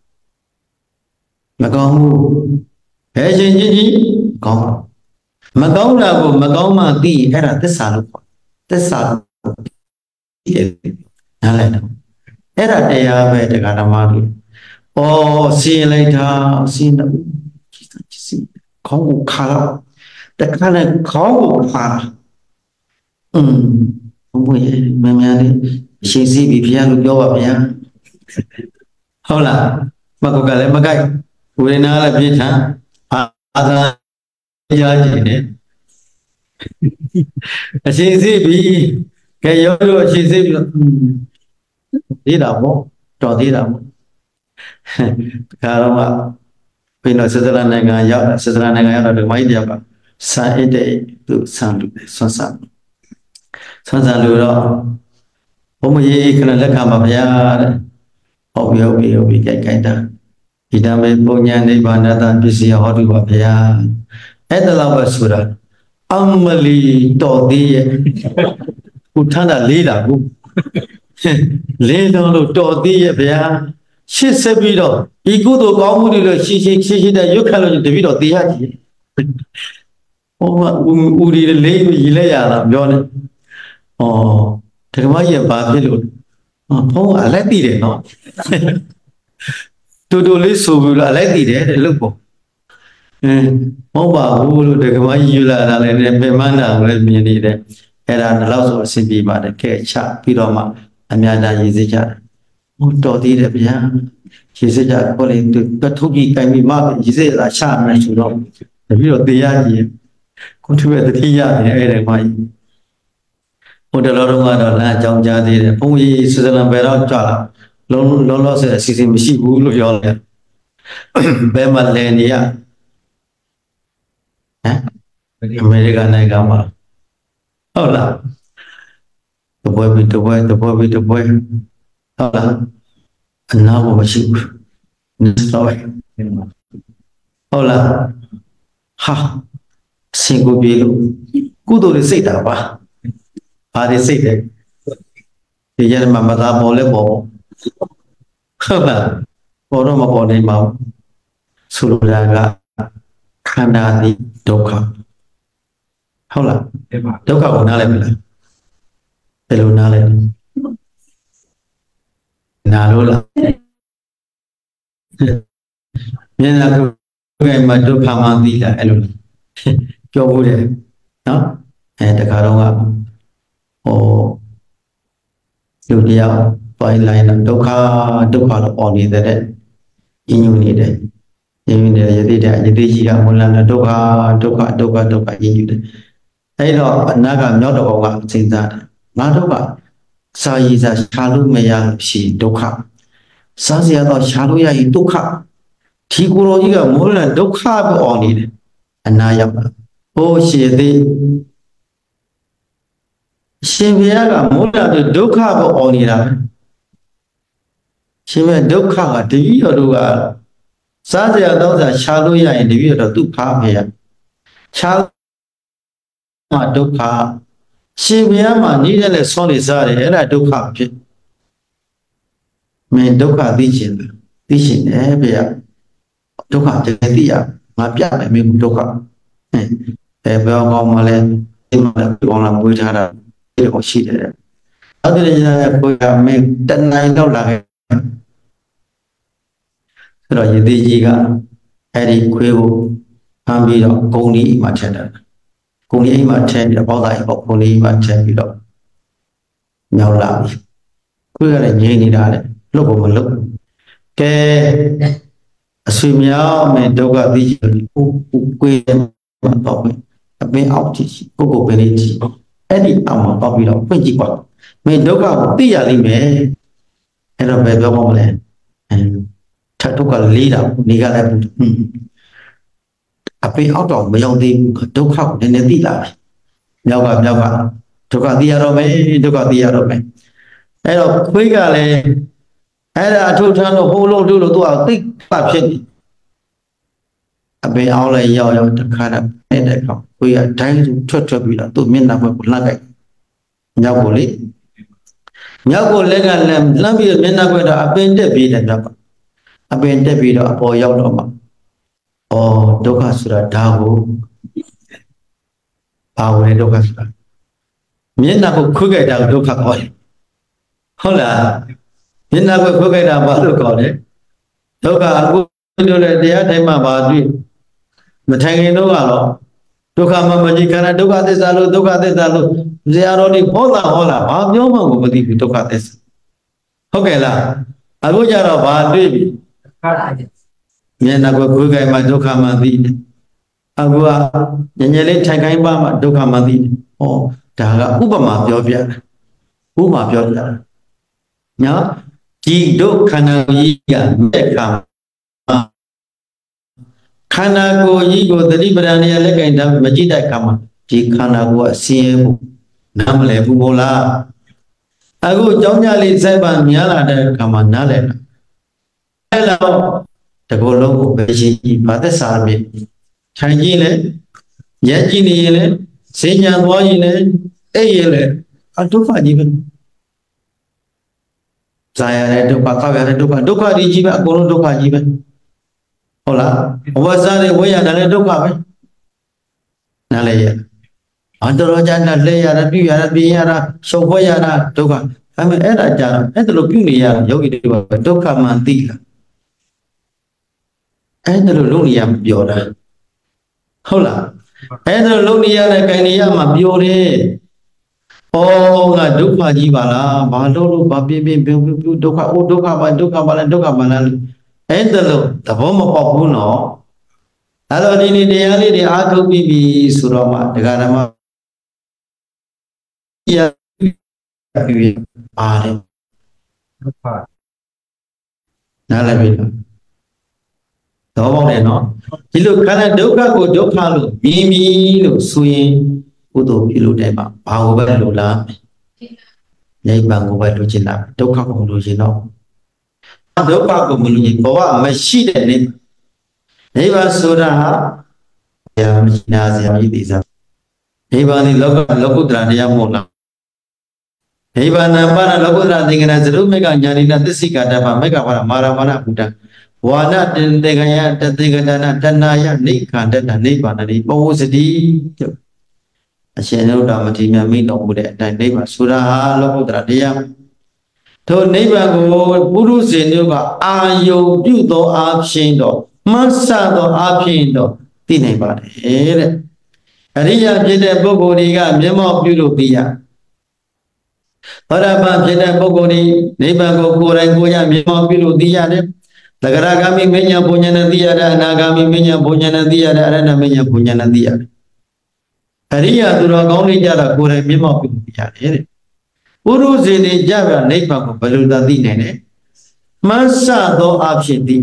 မကောင်းဘူးဘယ်ချိန်ကြီးကြီးကောင်းမကောင်းတာကိုမကောင်းမှသိအဲ့ဒါသစ္စာလို့ခေါ်သစ္စာသိတယ်နားလည်တော့အဲ့ဒါတရားပဲတရားဓမ္မလို့ဩစီရင်လိုက်တာစီရင်တော့စီခေါင်းကိုခါတော့တခါနဲ့ခေါင်းကိုခါอืมဘုရားမင်းများလေးရှင်းစီပြီဘုရားလို့ပြောပါဗျာဟုတ်လားမကုတ်ကလည်းမကိုက်ဝေဒနာလည်းပြင်းထန်အာသာရကြည့်တယ်အရှင်းစီပြီကဲရောလို့အရှင်းစီပြီသေးတာပေါ့တော်သေးတာပေါ့ဒါတော့ကဘယ်လိုစသရနိုင်ငံရောက်စသရနိုင်ငံရောက်တော့ဒီမိုင်းတရားပါစာအိတ်တဲ့သူဆန်လူဆွမ်းဆန်ဆွမ်းဆန်လူတော့ဘုံမကြီးခဏလက်ခံပါဗျာတဲ့ဟုတ်ပြီဟုတ်ပြီဟုတ်ပြီကြိုက်ကြိုက်တာဒီတမေပုံညာနိဗ္ဗာန်တပစ္စည်းဟောတုပါဗျာအဲ့ဒါတော့ပဲဆိုတာအမလီတော်သေးရဲ့ကိုထမ်းတာလေးတာကိုလေးလုံးလို့တော်သေးရဲ့ဗျာရှစ်ဆက်ပြီးတော့ဒီကုသိုလ်ကောင်းမှုတွေလို့ရှင်းရှင်းရှင်းရှင်းတဲ့ရွတ်ခတ်လို့တပည့်တော်တရားကြီးဟောဦးဒီလေးရီလဲရတာပြောနေဩဓမ္မကြီးဘာဖြစ်လို့ဘုန်းကအလိုက်သိတယ်နော်တူတူလေးဆိုပြီးတော့အလိုက်သိတယ်တဲ့လို့ပေါ့အင်းမဟုတ်ပါဘူးလို့ဓမ္မကြီးယူလာတာလည်းပြင်မနာလည်းမြင်နေတယ်အဲ့ဒါတော့ဆိုအဆင်ပြေပါတယ်ကဲချပြီးတော့မှအများကြီးရေးစေကြတယ်ဟိုတော်သေးတယ်ဗျာရေးစေကြခေါ်လေသူထုတ်ကြည့်ကြိုင်ပြီးမှရေးစေတာချမယ်ဆိုတော့တပြီးတော့တရားကြီးကိုသူရဲ့တတိယနေအဲ့ဒါမှဟိုတလောတော့ကတော့လမ်းအကြောင်းကြားသေးတယ်ဘုန်းကြီးစစလံဘယ်တော့ကြလာလုံးလုံးလုံးဆက်အစီအစဉ်မရှိဘူးလို့ပြောတယ်ဘယ်မှာလဲနေရဟမ်အမေရိကန်နိုင်ငံမှာဟုတ်လားတပွဲပြီးတပွဲတပွဲပြီးတပွဲဟုတ်လားအနာဘမရှိဘူးနေတော့ဟုတ်လားဟာစင်ကိုပြေလို့ကုသိုလ်တွေစိတ်တာပါဘာတွေစိတ်တယ်ဒီရမှာမသာပေါ်လဲပေါ်ဟုတ်လားပေါ်တော့မပေါ်နိုင်ပါဘူးဆိုလိုတာကခန္ဓာဒီဒုက္ခဟုတ်လားဒုက္ခကိုနားလည်မလားဘယ်လိုနားလဲနားလို့လားမျက်နှာကိုယ်မှာဒုက္ခမှသိလားအဲ့လိုပြောဖို့တယ်နော်အဲတခါတော့ကဟိုလူတယောက်ပိုင်းလိုက်တော့ဒုက္ခဒုက္ခလို့ပေါ်နေတဲ့ညညနေတယ်ညညနေရသေးတယ်ယတိရှိကမလန်ဒုက္ခဒုက္ခဒုက္ခဒုက္ခညညတယ်အဲ့တော့အနာကမြောက်တော်ကစဉ်းစားတယ်ငါတို့ကစာရည်စာရှာလို့မရလို့ရှိဒုက္ခစားစရာတော့ရှာလို့ရရင်ဒုက္ခဒီကိုယ်တော်ကြီးကမောလန်ဒုက္ခပေါ်နေတယ်အနာရောက်တာဟိုရှိသေးရှင်ဘုရားကမောလန်ဒုက္ခပေါ်နေတာပဲရှင်ဘုရားဒုက္ခကတပည့်တော်တို့ကစားစရာတော့စရာရှာလို့ရရင်တပည့်တော်သူ့ဖားဖေရရှာမှာဒုက္ခရှင်ဘုရားမှာနေတဲ့လဲဆောနေစားတယ်အဲ့ဒါဒုက္ခဖြစ်မင်းဒုက္ခသိချင်တယ်သိချင်တယ်ဗျာဒုက္ခတကယ်သိရငါပြမယ်မင်းဒုက္ခအဲဘယ်ကောင်းမှလဲဒီမှာကောင်းလာမွေးထားတာဒီကိုရှိတယ်အဲ့ဒါလည်းကိုရမင်းတနိုင်တော့လာခဲ့ဆိုတော့ယတိကြီးကအဲ့ဒီခွေးကိုဖမ်းပြီးတော့ဂုံဒီမှာထည့်တယ်ဂုံဒီအိမ်မှာထည့်ပြီးတော့ပေါက်သားအိမ်ပေါ့ဂုံဒီမှာထည့်ပြီးတော့မြောက်လာပြီခွေးကလည်းငြိမ်နေတာလေလွတ်ဖို့မလွတ်ကဲအဆွေမြောက်မယ်ဒုက္ခသိချင်ကိုကိုယ်မှာတော့အပင်အောက်ကြည့်ကိုကိုပဲလေးကြည့်အဲ့ဒီအောက်မှာတော့ပြီးတော့ဖွင့်ကြည့်ပါမင်းဒုက္ခကိုသိရလိမ့်မယ်အဲ့တော့ဘယ်ပြောမလဲထပ်ဒုက္ခလေးတာနေကလည်းအပင်အောက်တော့မရောက်သေးဘူးဒုက္ခကိုနည်းနည်းသိလာပြီမြောက်ကမြောက်ကဒုက္ခသိရတော့မယ်ဒုက္ခသိရတော့မယ်အဲ့တော့ခွေးကလည်းအဲ့ဒါအထုထမ်းလို့ဟိုးလို့တို့လို့သူကသိပတ်ဖြစ်နေအပင်အောင်လည်းရောက်ရောက်တခါတော့အဲ့တဲ့ကောင်ခွေးကဒိုင်းထွက်ထွက်ပြီးတော့သူ့မျက်နှာဘက်ကိုလှမ်းလိုက်မြောက်ကိုလေမြောက်ကိုလက်ကလမ်းလှမ်းပြီးမျက်နှာဘက်တော့အပင်တက်ပြီးတယ်မြောက်ကအပင်တက်ပြီးတော့အပေါ်ရောက်တော့မှဩဒုက္ခဆိုတာဒါကိုဘာဝင်ဒုက္ခဆိုတာမျက်နှာကိုခွေးကြိုက်တာဒုက္ခခေါ်တယ်ဟုတ်လားမျက်နှာကိုခွေးကြိုက်တာဘာလို့ခေါ်လဲဒုက္ခအခုတို့လည်းတရားတိုင်းမှာပါတွေ့မထိုင်ခင်တော့ကတော့ဒုက္ခမမကြီးခန္ဓာဒုက္ခသစ္စာလို့ဒုက္ခသစ္စာလို့ဇေယျတော်ဒီဟောတာဟောလားဘာပြောမှကိုမသိဘူးဒုက္ခသစ္စာဟုတ်ကဲ့လားအခုကျတော့ဘာတွေ့ပြီမျက်နှာကိုခွေးကြိုက်မှဒုက္ခမှသိတယ်အခုကညညလေးထိုင်ခိုင်းပါမှဒုက္ခမှသိတယ်ဟောဒါကဥပမာပြောပြတယ်ဥပမာပြောပြတယ်နော်ဒီဒုက္ခနာကြီးကမဲ့ခါခန္ဓာကိုယ်ကြီးကိုသတိပဋ္ဌာန်ရဲ့လက်ကင်တာမကြည့်တဲ့အခါမှာဒီခန္ဓာကိုယ်အစင်းရဲဖို့နားမလဲဘူးမို့လားအခုကြောင်းကြလေးစိုက်ပါများလာတဲ့အခါမှာနားလဲလားအဲ့တော့တကောလုံးကိုပဲရှင်းကြည့်ဘာသက်စာမြင်ထိုင်ကြည့်လဲရက်ကြည့်နေရင်လဲဈဉ္ညာသွားရင်လဲအဲ့ရင်လဲအဒုက္ခကြီးပဲဇာရတဲ့ဒုက္ခသောက်ရတဲ့ဒုက္ခဒုက္ခကြီးကြီးပဲအကုန်လုံးဒုက္ခကြီးပဲဟုတ်လားအဝတ်စားတွေဝတ်ရတာလည်းဒုက္ခပဲနားလေရအတော်တော်ကြာတာလဲရတာပြုရတာပြင်ရတာရှုပ်ဖွဲ့ရတာဒုက္ခဒါပေမဲ့အဲ့ဒါကြာတော့အဲ့ဒါလိုပြုနေရတာယောဂီတွေကဒုက္ခမှန်သိလားအဲ့ဒါလိုလုပ်နေရမပြောတာဟုတ်လားအဲ့ဒါလိုလုပ်နေရတဲ့ခိုင်နေရမှာပြောတယ်ဩငါဒုက္ခကြီးပါလားဘာလို့လို့ဘာပြင်းပြင်းပြုံပြုဒုက္ခအိုဒုက္ခပါဒုက္ခပါလားဒုက္ခပါလားအဲ့ဒါလိုသဘောမပေါက်ဘူးနော်အဲ့တော့ဒီနေ့တရားလေးတွေအားထုတ်ပြီးပြီဆိုတော့မှဒကာဓမ္မရပြီပါတယ်ဟုတ်ပါနားလည်ပြီလားတော့ပေါက်တယ်နော်ဒီလိုခန္ဓာဒုက္ခကိုဒုက္ခလို့မြင်ပြီလို့ဆိုရင်ကုသိုလ်ပြုလို့တဲ့မှာဘာကိုပဲလို့လားနိဗ္ဗာန်ကိုပဲလိုချင်တာဒုက္ခကိုလိုချင်တော့ဒုက္ခကိုမလိုချင်ဘဝမရှိတဲ့နိဗ္ဗာန်နိဗ္ဗာန်ဆိုတာဟာဘုရားမရှိနာစရာမရှိသေးစားနိဗ္ဗာန်ဒီလောကလောကုတ္တရာတရားမဟုတ်လားနိဗ္ဗာန်ပါဏလောကုတ္တရာသင်္ကနာသရုမေကညာနိနာသစ္စိကတ္တဗမေကဘာမာရမဏဘုဒ္ဓဝါနတေကယတတေကတနာတဏယနိခန္တတနိဗ္ဗာန်တိပဝစတိအရှင်နုဒ္ဓမတိမြတ်မိတော်မူတဲ့အတိုင်းနိဗ္ဗာန်ဆိုတာဟာလောကုတ္တရာတရားထိုနိဗ္ဗာန်ကိုပုရုဇဉ်တို့ကအာယုပြုသောအဖြစ်တော့မှတ်ဆသောအဖြစ်တော့သိနိုင်ပါတယ်တဲ့အရိယာဖြစ်တဲ့ပုဂ္ဂိုလ်တွေကမျက်မှောက်ပြုလို့သိရသောတာပန်ဖြစ်တဲ့ပုဂ္ဂိုလ်တွေနိဗ္ဗာန်ကိုကိုယ်တိုင်ကိုယ်ရမျက်မှောက်ပြုလို့သိရတယ်သဂရဂามိမဉ္ဇဉ်ဘုံဉာဏ်သိရတယ်အနာဂามိမဉ္ဇဉ်ဘုံဉာဏ်သိရတယ်အရဟတမဉ္ဇဉ်ဘုံဉာဏ်သိရတယ်အရိယာသူတော်ကောင်းတွေကြတာကိုယ်တိုင်မျက်မှောက်ပြုလို့သိရတယ်တဲ့ပုရုဇဉ်တွေကြပြနိဗ္ဗာန်ကိုဘယ်လိုသာသိနိုင်လဲမှတ်ဆသောအဖြစ်သိ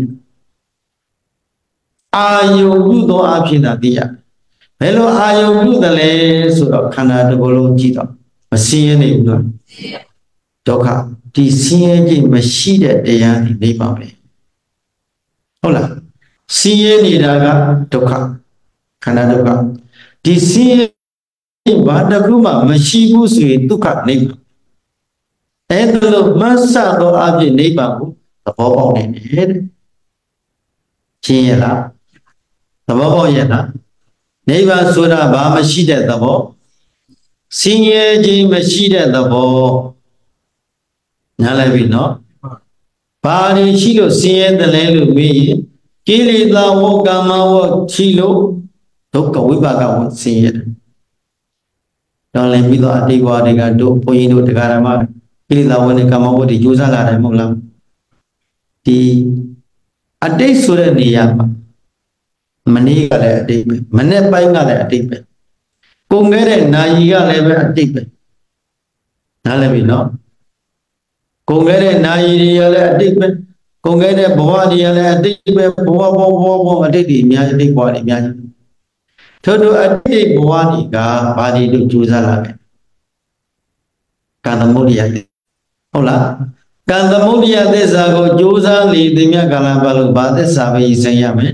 အာယုပြုသောအဖြစ်သာသိရဘယ်လိုအာယုပြုတယ်လဲဆိုတော့ခန္ဓာတစ်ခုလုံးကြည့်တော့မစင်းရဲနေဘူးလားဒုက္ခဒီစင်းရဲခြင်းမရှိတဲ့တရားဒီနိဗ္ဗာန်ပဲဟုတ်လားစင်းရဲနေတာကဒုက္ခခန္ဓာဒုက္ခဒီစင်းရဲဘာတစ်ခုမှမရှိဘူးဆိုရင်ဒုက္ခနိဗ္ဗာန်အဲ့ဒါလို့မဆသောအဖြစ်နိဗ္ဗာန်ကိုသဘောပေါက်နေတယ်ရှင်းရလားသဘောပေါက်ရလားနိဗ္ဗာန်ဆိုတာဘာမရှိတဲ့သဘောဆင်းရဲခြင်းမရှိတဲ့သဘောနားလည်ပြီနော်ဘာတွေရှိလို့ဆင်းရဲတယ်လဲလို့မေးရင်ကိလေသာဝကမ္မဝရှိလို့ဒုက္ခဝိပါကဝဆင်းရဲတယ်တော်လည်းပြီးတော့အတိတ်ဘဝတွေကတို့ဘုန်းကြီးတို့တရားဓမ္မကိလေသာဝနဲ့ကမ္မဝတွေကြိုးစားလာတယ်မဟုတ်လားဒီအတိတ်ဆိုတဲ့နေရာမှာမနေ့ကလည်းအတိတ်ပဲမနေ့ပိုင်းကလည်းအတိတ်ပဲကုန်ခဲ့တဲ့နာယီကလည်းပဲအတိတ်ပဲနားလည်ပြီနော်ကုန်ခဲ့တဲ့နာယီတွေကလည်းအတိတ်ပဲကုန်ခဲ့တဲ့ဘဝတွေကလည်းအတိတ်ပဲဘဝဘဝဘဝအတိတ်တွေအများကြီးအတိတ်ဘဝတွေအများကြီးထို့ထို့အတိတ်ဘဝတွေကဘာတွေတို့ကြိုးစားလာခဲ့ကံသမုဒိယဟုတ်လားကံသမုဒိယသစ္စာကိုကြိုးစားလေသမျှကာလပတ်လုံးဘာသစ္စာပဲသိရမယ်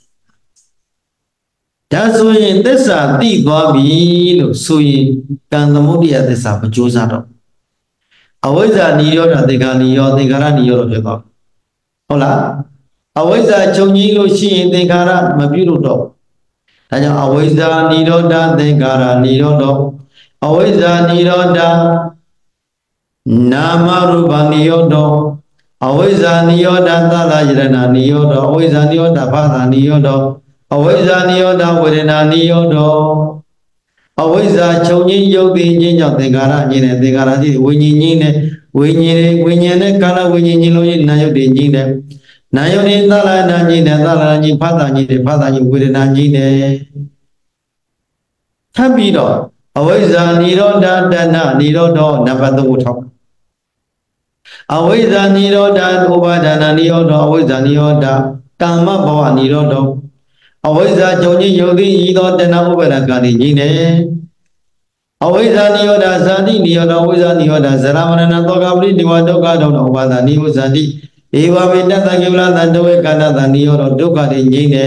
ဒါဆိုရင်သစ္စာသိသွားပြီလို့ဆိုရင်ကံသမုဒိယသစ္စာမကြိုးစားတော့အဝိဇ္ဇာနိရောဓသင်္ခါနိရောသင်္ခါရနိရောဓဖြစ်သွားဟုတ်လားအဝိဇ္ဇာချုပ်ငြိလို့ရှိရင်သင်္ခါရမပြုလို့တော့ဒါကြောင့်အဝိဇ္ဇာနိရောဓသင်္ခါရနိရောဓအဝိဇ္ဇာနိရောဓနာမရူပနိရောဓအဝိဇ္ဇာနိရောဓသလယရဏနိရောဓအဝိဇ္ဇာနိရောဓဘာသာနိရောဓအဝိဇ္ဇာနိရောဓဝေဒနာနိရောဓအဝိဇ္ဇာချုပ်ငြိယုတ်သိခြင်းကြောင့်သင်္ခါရညင်းတဲ့သင်္ခါရကြီးဝိညာဉ်ကြီးနဲ့ဝိညာဉ်ဝိညာဉ်နဲ့ကာလဝိညာဉ်ကြီးလုံးရဲ့နာယုတ်တွေကြီးနဲ့နာယုတ်တွေသလနာကြီးနဲ့သလနာကြီးဘာသာကြီးတွေဘာသာကြီးဝေဒနာကြီးနဲ့ထပ်ပြီးတော့အဝိဇ္ဇာနိရောဓတဏနိရောဓနံပါတ်သုံးကိုထောက်အဝိဇ္ဇာနိရောဓဥပါဒနာနိရောဓအဝိဇ္ဇာနိရောဓကာမဘဝနိရောဓအဝိဇ္ဇာကြုံကြီးယုတ်သိဤသောတဏှာဥပါဒကံဤကြီးနေအဝိဇ္ဇာနိရောဓဇာတိနိရောဓအဝိဇ္ဇာနိရောဓဇရမရဏသောကပရိဒီဝဒုက္ခဒုက္ခဥပါဒနိဝဇာတိဧဝမေတ္တကေဝလသတ္တဝေကန္တသနိရောဓဒုက္ခတွေကြီးနေ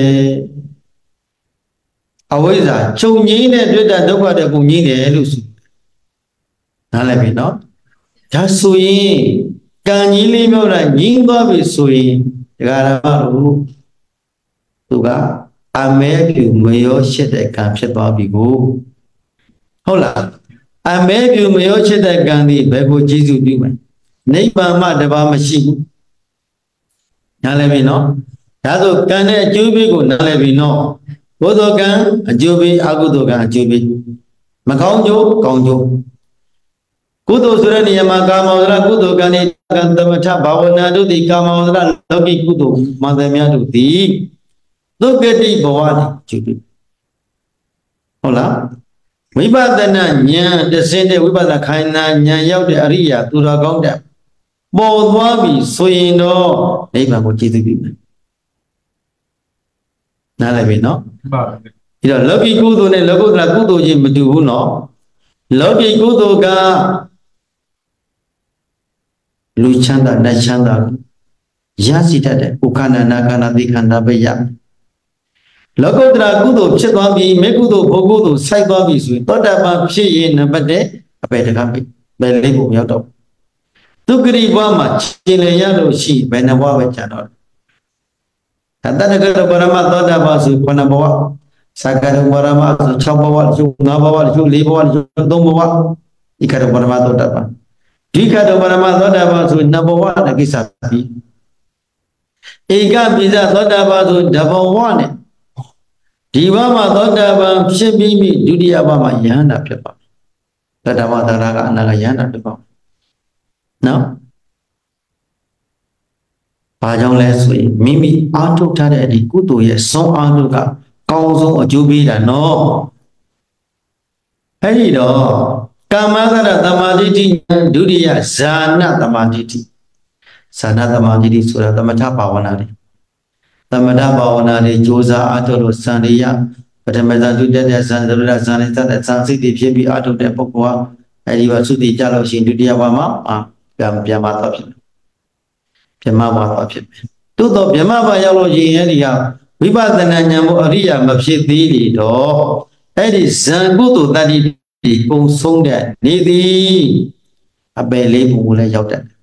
အဝိဇ္ဇာချုပ်ငြိမ်းတဲ့တွေ့တဲ့ဒုက္ခတွေကိုငြိမ်းတယ်လို့ဆိုနားလည်ပြီနော်ဒါဆိုရင်ကံကြီးလေးမျိုးတိုင်းငြင်းသွားပြီဆိုရင်ဒကာရမတို့သူကအမဲပြူမရောရှစ်တဲ့ကံဖြစ်သွားပြီကိုဟုတ်လားအမဲပြူမရောရှစ်တဲ့ကံဒီဘယ်ကိုကျေးဇူးပြုမလဲနိဗ္ဗာန်မှတပါမရှိဘူးနားလည်ပြီနော်ဒါဆိုကံနဲ့အကျိုးပေးကိုနားလည်ပြီနော်ဘုဒ္ဓကံအကျိုးပေးအကုသိုလ်ကံအကျိုးပေးမကောင်းကျိုးကောင်းကျိုးကုသိုလ်ဆိုတဲ့နေရာမှာကာမဝဇ္ဇကုသိုလ်ကံနဲ့ကံသမထဘာဝနာတို့သည်ကာမဝဇ္ဇလောကီကုသိုလ်မှန်သမျှတို့သည်ဒုက္ခတိဘဝနဲ့ကျိုးပေးဟုတ်လားဝိပဿနာဉာဏ်တစင်းတဲ့ဝိပဿနာခိုင်နာဉာဏ်ရောက်တဲ့အရိယာသူတော်ကောင်းတဲ့ပေါ်သွားပြီဆိုရင်တော့နိဗ္ဗာန်ကိုကျေးဇူးပြုမယ်နားလည်ပြီနော်ပြီးတော့လောကီကုသိုလ်နဲ့လောကုတ္တရာကုသိုလ်ချင်းမတူဘူးနော်လောကီကုသိုလ်ကလူချမ်းသာနတ်ချမ်းသာရရှိတတ်တဲ့ဥက္ခန္ဓနာခန္ဓာသိခန္ဓာပဲရလောကုတ္တရာကုသိုလ်ဖြစ်သွားပြီမေကုသိုလ်ဘုကုသိုလ်စိုက်သွားပြီဆိုရင်သောတာပန်ဖြစ်ရင်နံပါတ်တစ်အပေတကားပြီဘယ်လေးပုံရောက်တော့ဒုက္ခရိဘဝမှာကျင်လည်ရလို့ရှိဘယ်နှဘဝပဲကြာတော့အတ္တကရပရမသောတာပန်ဆိုခုနဘဝသက္ကရပရမဆို၆ဘဝကျုပ်၅ဘဝကျုပ်၄ဘဝကျုပ်၃ဘဝဒီကရပရမသောတာပန်ဒီကရပရမသောတာပန်ဆိုနှစ်ဘဝနဲ့ကိစ္စပြီဧကပိစသောတာပန်ဆိုတဘဝနဲ့ဒီဘဝမှာသောတာပန်ဖြစ်ပြီးပြီဒုတိယဘဝမှာယဟန္တာဖြစ်ပါသောတာပန်သရကအနာကယဟန္တာဖြစ်ပါနော်ဘာကြောင့်လဲဆိုရင်မိမိအားထုတ်ထားတဲ့ဒီကုသိုလ်ရဲ့ဆုံးအားထုတ်ကကောင်းဆုံးအကျိုးပေးတာနော်အဲ့ဒီတော့ကာမသရသမာဓိဋ္ဌိဒုတိယဇာနသမာဓိဋ္ဌိဇာနသမာဓိဋ္ဌိဆိုတာသမထဘာဝနာတွေသမထဘာဝနာတွေကြိုးစားအားထုတ်လို့စံရိယပထမဇာဒုတိယဇာသရဇာနေသတဲ့ဇာစိတ်တွေဖြစ်ပြီးအားထုတ်တဲ့ပုဂ္ဂိုလ်ဟာအဲ့ဒီဘသုတိကြလို့ရှိရင်ဒုတိယဘဝမှာအာပြန်ပြန်มาတော့ဖြစ်တယ်ဗြဟ္မဘာသာဖြစ်မယ်သို့တော့ဗြဟ္မဘာရောက်လို့ရင်အဲ့ဒီဟာဝိပဿနာဉာဏ်ဘုအရိယာမဖြစ်သေးလေတော့အဲ့ဒီဇံကုသိုလ်တတ္တိဒီကုံဆုံးတဲ့နေသည်အပယ်လေးပုံကိုလည်းရောက်တတ်တယ်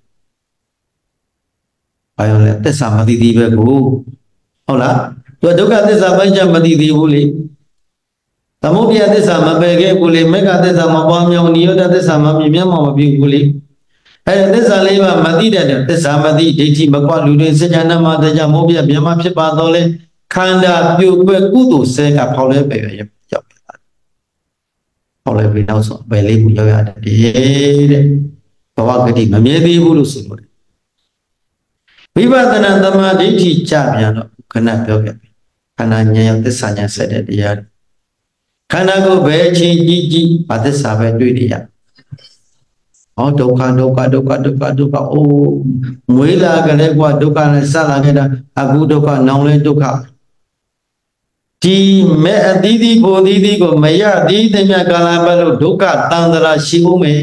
ဘာလို့လဲသစ္စာမသိသေးပဲကိုဟုတ်လားသူဒုက္ခသစ္စာပိုင်းခြားမသိသေးဘူးလေသမုဒယသစ္စာမပယ်ခဲ့ဘူးလေမေဃသစ္စာမပွားမြောက်နိရောဓသစ္စာမမြင်မျက်မှောက်မပြုဘူးလေအဲ့ဒါသစ္စာလေးပါမသိတဲ့သစ္စာမသိဒိဋ္ဌိမကွလူတွေစေကြနာမတရားမောပြမြမဖြစ်ပါတော့လေခန္ဓာပြုတ်ွက်ကုသိုလ်ဆဲကဖောက်လဲပဲရောက်လာဖောက်လဲပြီးနောက်ဆုံးပဲလေးခုရောက်ရတယ်တဲ့ဘဝဂတိမမြဲသေးဘူးလို့ဆိုလို့ဝိပဿနာသမာဓိဋ္ဌိကြပြန်တော့ခဏပြောခဲ့ပြီခန္ဓာဉာဏ်ရောက်သစ္စာဉာဏ်ဆက်တဲ့တရားခန္ဓာကိုဘယ်ချင်းကြည့်ကြည့်ဘာသစ္စာပဲတွေ့နေရဟောဒုက္ခဒုက္ခဒုက္ခဒုက္ခဒုက္ခအိုးမွေးလာကြလဲကွာဒုက္ခနဲ့စလာခဲ့တာအခုဒုက္ခနောင်လဲဒုက္ခဒီမဲ့အသီးသီးကိုသီးသီးကိုမရသည်တည်းမြကာလပတ်လို့ဒုက္ခတန်ត្រာရှိဦးမယ်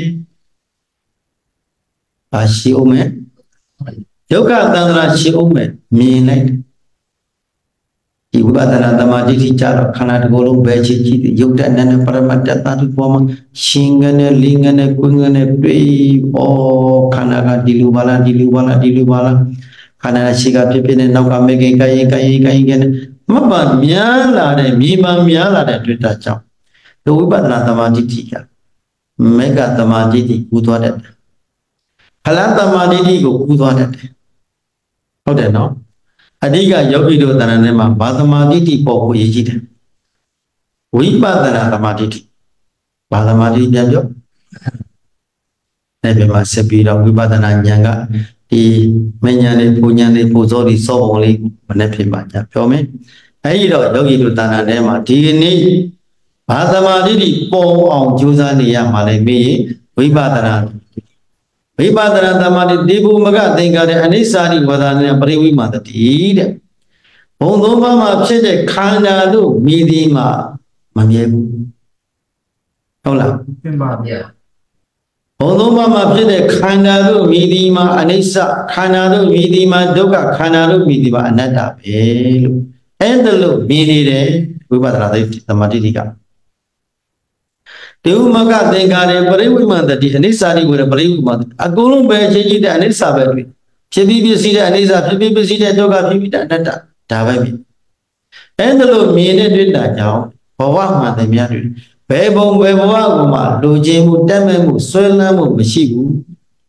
။ဘာရှိဦးမယ်ဒုက္ခတန်ត្រာရှိဦးမယ်မြင်လိုက်ဒီဝိပဿနာသမာဓိဋ္ဌိကြတော့ခန္ဓာတစ်ခုလုံးပဲချင်းကြည့်ရုပ်တဏ္ဍနဲ့ပရမတ္တသတ္တုပေါ်မှာရှင်ငနဲ့လင်းငနဲ့ကွင်းငနဲ့တွေ့ဩခန္ဓာကဒီလိုပါလားဒီလိုပါလားဒီလိုပါလားခန္ဓာရှိကဖြစ်ဖြစ်နဲ့နောက်ကမေခင်ကိုင်ကိုင်ကိုင်ကိုင်မပများလာတဲ့မြေမှများလာတဲ့တွေ့တာကြောင့်ဒီဝိပဿနာသမာဓိဋ္ဌိကမေကသမာဓိဋ္ဌိကူသွားတဲ့ဖလသမာဓိဋ္ဌိကိုကူသွားတဲ့ဟုတ်တယ်နော်အဓိကယောဂီတို့တဏ္ဍာနဲ့မှာဘာသမာဓိဋ္ဌိပေါ်ကိုရည်ကြည့်တယ်ဝိပဿနာသမာဓိဋ္ဌိဘာသမာဓိပြန်ပြောအဲ့ဒီမှာဆက်ပြီးတော့ဝိပဿနာဉာဏ်ကဒီမဉာဏ်နဲ့ပူဉာဏ်နဲ့ပူဇော်ဒီစောပုံလေးမနေ့ဖြစ်ပါကြပြောမယ်အဲ့ဒီတော့ယောဂီတို့တဏ္ဍာထဲမှာဒီနေ့ဘာသမာဓိဋ္ဌိပေါ်အောင်ကြိုးစားနေရမှာလေမေးဝိပဿနာဝိပဿနာသမာဓိဒီဘူမကသင်္ကာတဲ့အနိစ္စရိဝဒနာပရိဝိမာတတိတဲ့ဘုံသုံးပါးမှာဖြစ်တဲ့ခန္ဓာတို့မိသည်မှာမမြဲဘူးဟုတ်လားမှန်ပါဗျာဘုံသုံးပါးမှာဖြစ်တဲ့ခန္ဓာတို့မိသည်မှာအနိစ္စခန္ဓာတို့မိသည်မှာဒုက္ခခန္ဓာတို့မိသည်မှာအနတ္တပဲလို့အဲ့ဒါလို့မြင်နေတယ်ဝိပဿနာသမာဓိက Dewa maka tengkare pariwimanta di anisari gure pariwimanta. Akulung baca cita anisa babi. Pipi pipi anisa pipi pipi doga pipi dada dababi. Endalo mine dita jauh. Bawa mata miadu. Bebong bebong guma lojemu tememu suelamu mesibu.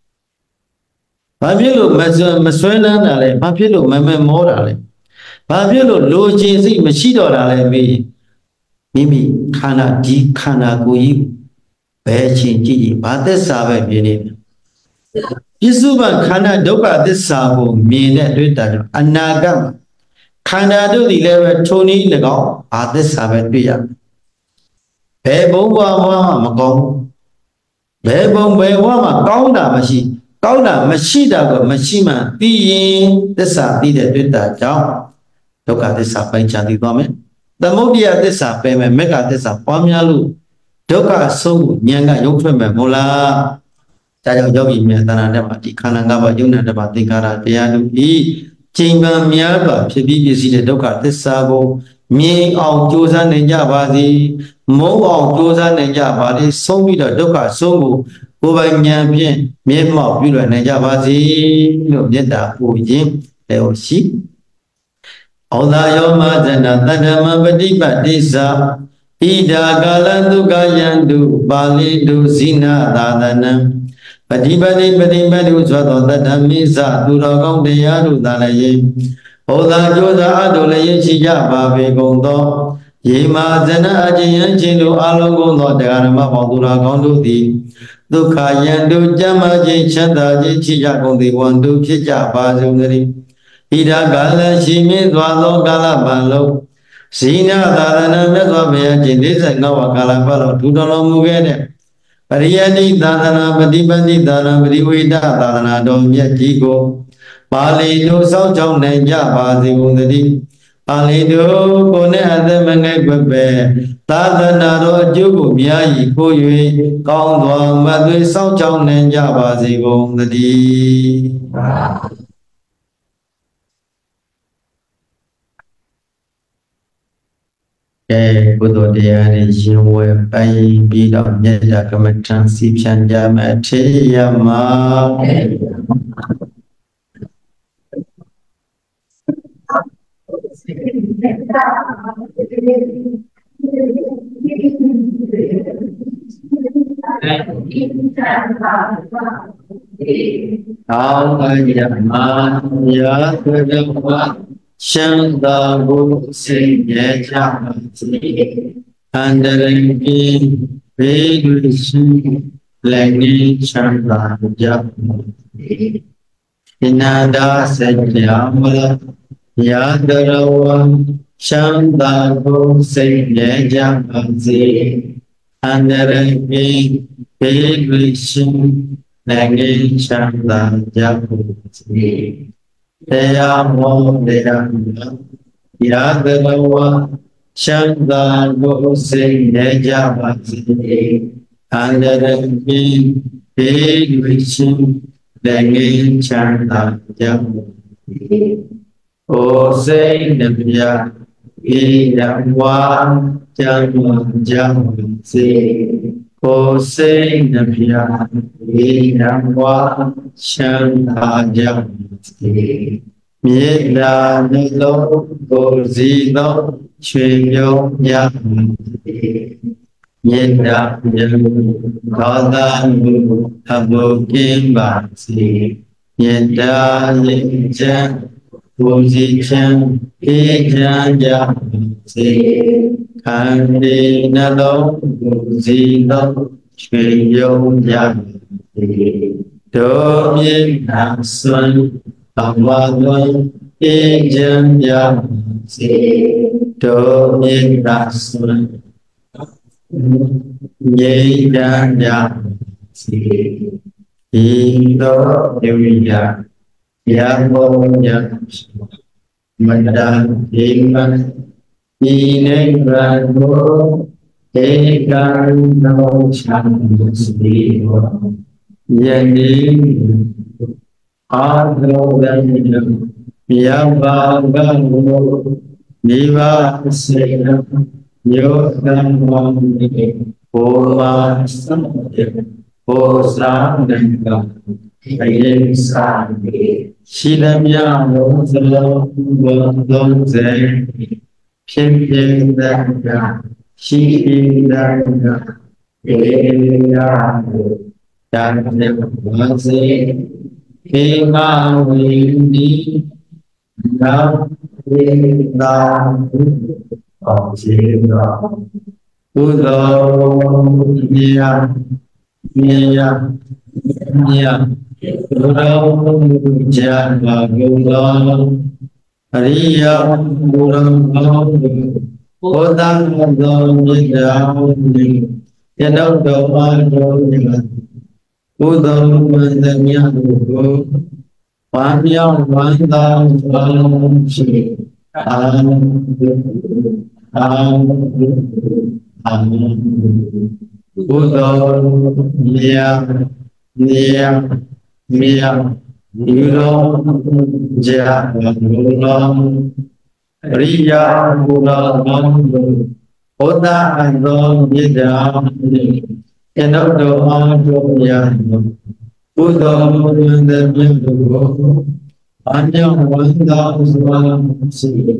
Babilu masuelan ale babilu meme morale. Babilu lojesi mesidorale bi. Mimi khana di khana kui bechin ji bate sabe mini Yisuban khana doka this sabo mine duta anagam khana do the level tony legal bate sabe tuya bebomba ma makong bebom bewa ma kauna mashi kauna mashida go mashima tiyin this sa ti de duta jao doka this sa pai chanti to me The Modia Dessa Peme Mega Dessa Pamialu Doka So Nyanga Yokweme Mola Tayo Yogi Miatana Debati Kanangaba Yuna Debati Kara Pianu E Chimba Miaba Pibi Sita Doka Dessabo Mi Ao Josa Ninja Badi Mo Ao Josa Ninja Badi Somi the Doka Somu Uba Nyampian Mima Bula Ninja Badi No Yeta Ujim Eoshi Ola yoma jana tadama patipatisa Ida kalantu kayantu Palitu sina tadanam Patipati patipati uswato tadamisa Turokong deyaru talaye Ola josa adolaye shija pape kongto Yema jana ajiyan chilu alo kongto Dekarama pangtura kongto di Dukha yantu jama je chanda je shija kongti Wantu shija pasungari Ida gala shimi dwalo gala balo Sina dadana medwa beya jindisa ngawa gala balo Tudolo mugene Pariyani dadana patipati dadana Pariwida dadana domya jiko Pali do sao chong nenja pasi undadi Pali do kone ade mengai pepe Dadana do jubu miyayi koyue Kaung dwa madwe sao chong nenja pasi undadi Cái của tôi thì là nhiều người bay bị động nhất là cái mặt trăng xịp chân ra mà thế mà Ông ơi nhà mà nhớ tôi đâu quá Shanda Guru Singh Yajamati Andarangi Vedushi Langi Shanda Jamati Inada Satyamala Yadarawa Shanda Guru Singh Yajamati Andarangi Vedushi Langi Shanda Jamati Deya mo deya Yadalawa Shanda Gose Neja Bhati Andarangi Bhegvishim Lengi Chanda Jamati Ose Nabya Yamwa Jamwa Jamati Ose Nabya Yamwa Shanda Jamati Mieda Nilo Gozino Chweyo Yamati Mieda Nilo Godanu Abukim Bhati Mieda Yinjan Pujichan Ijan Yamati Kandi Nalo Gozino Chweyo Yamati Domyin Naswan Amadwan Ijan Yamati Domyin Naswan Nyejan Yamati Indo Yuya Yamo Yamati Madan Iman Ine Rano Ekan No Chandusdiwa Yani Adro Danam Yavagano Niva Sena Yodam Vamni Ova Osa Nanga Ayem Sani Shilamya Lozalo Loze Pim Danga Shi Danga Eya Danga Vaze Ema Windi Nam Nam Ojira Udo Nia Nia Nia Udo Java Udo Riya Udo Odang Udo Nidam Yadam Doa Udo Udo Mandanya Udo Panya Wanda Udo Shi Am Am Amen. Udo Nia Nia Nia Udo Java Udo Riya Udo Oda Ando Yidam Enodo Ando Yam Udo Mandam Udo Anya Wanda Udo Si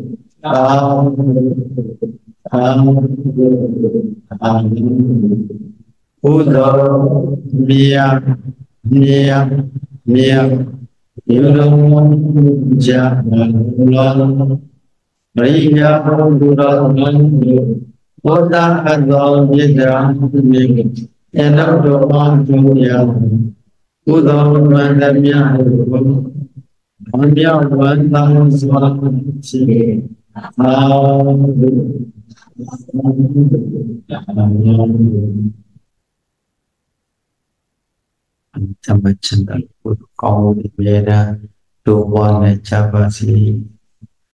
Udo Mia Mia Mia Udo Java Udo Riya Udo Oda Ando Yidam Enodo Ando Yam Udo Mandam Udo Anya Wanda Udo Si Chăm chăm chăm con về ra tu quan này cha ba si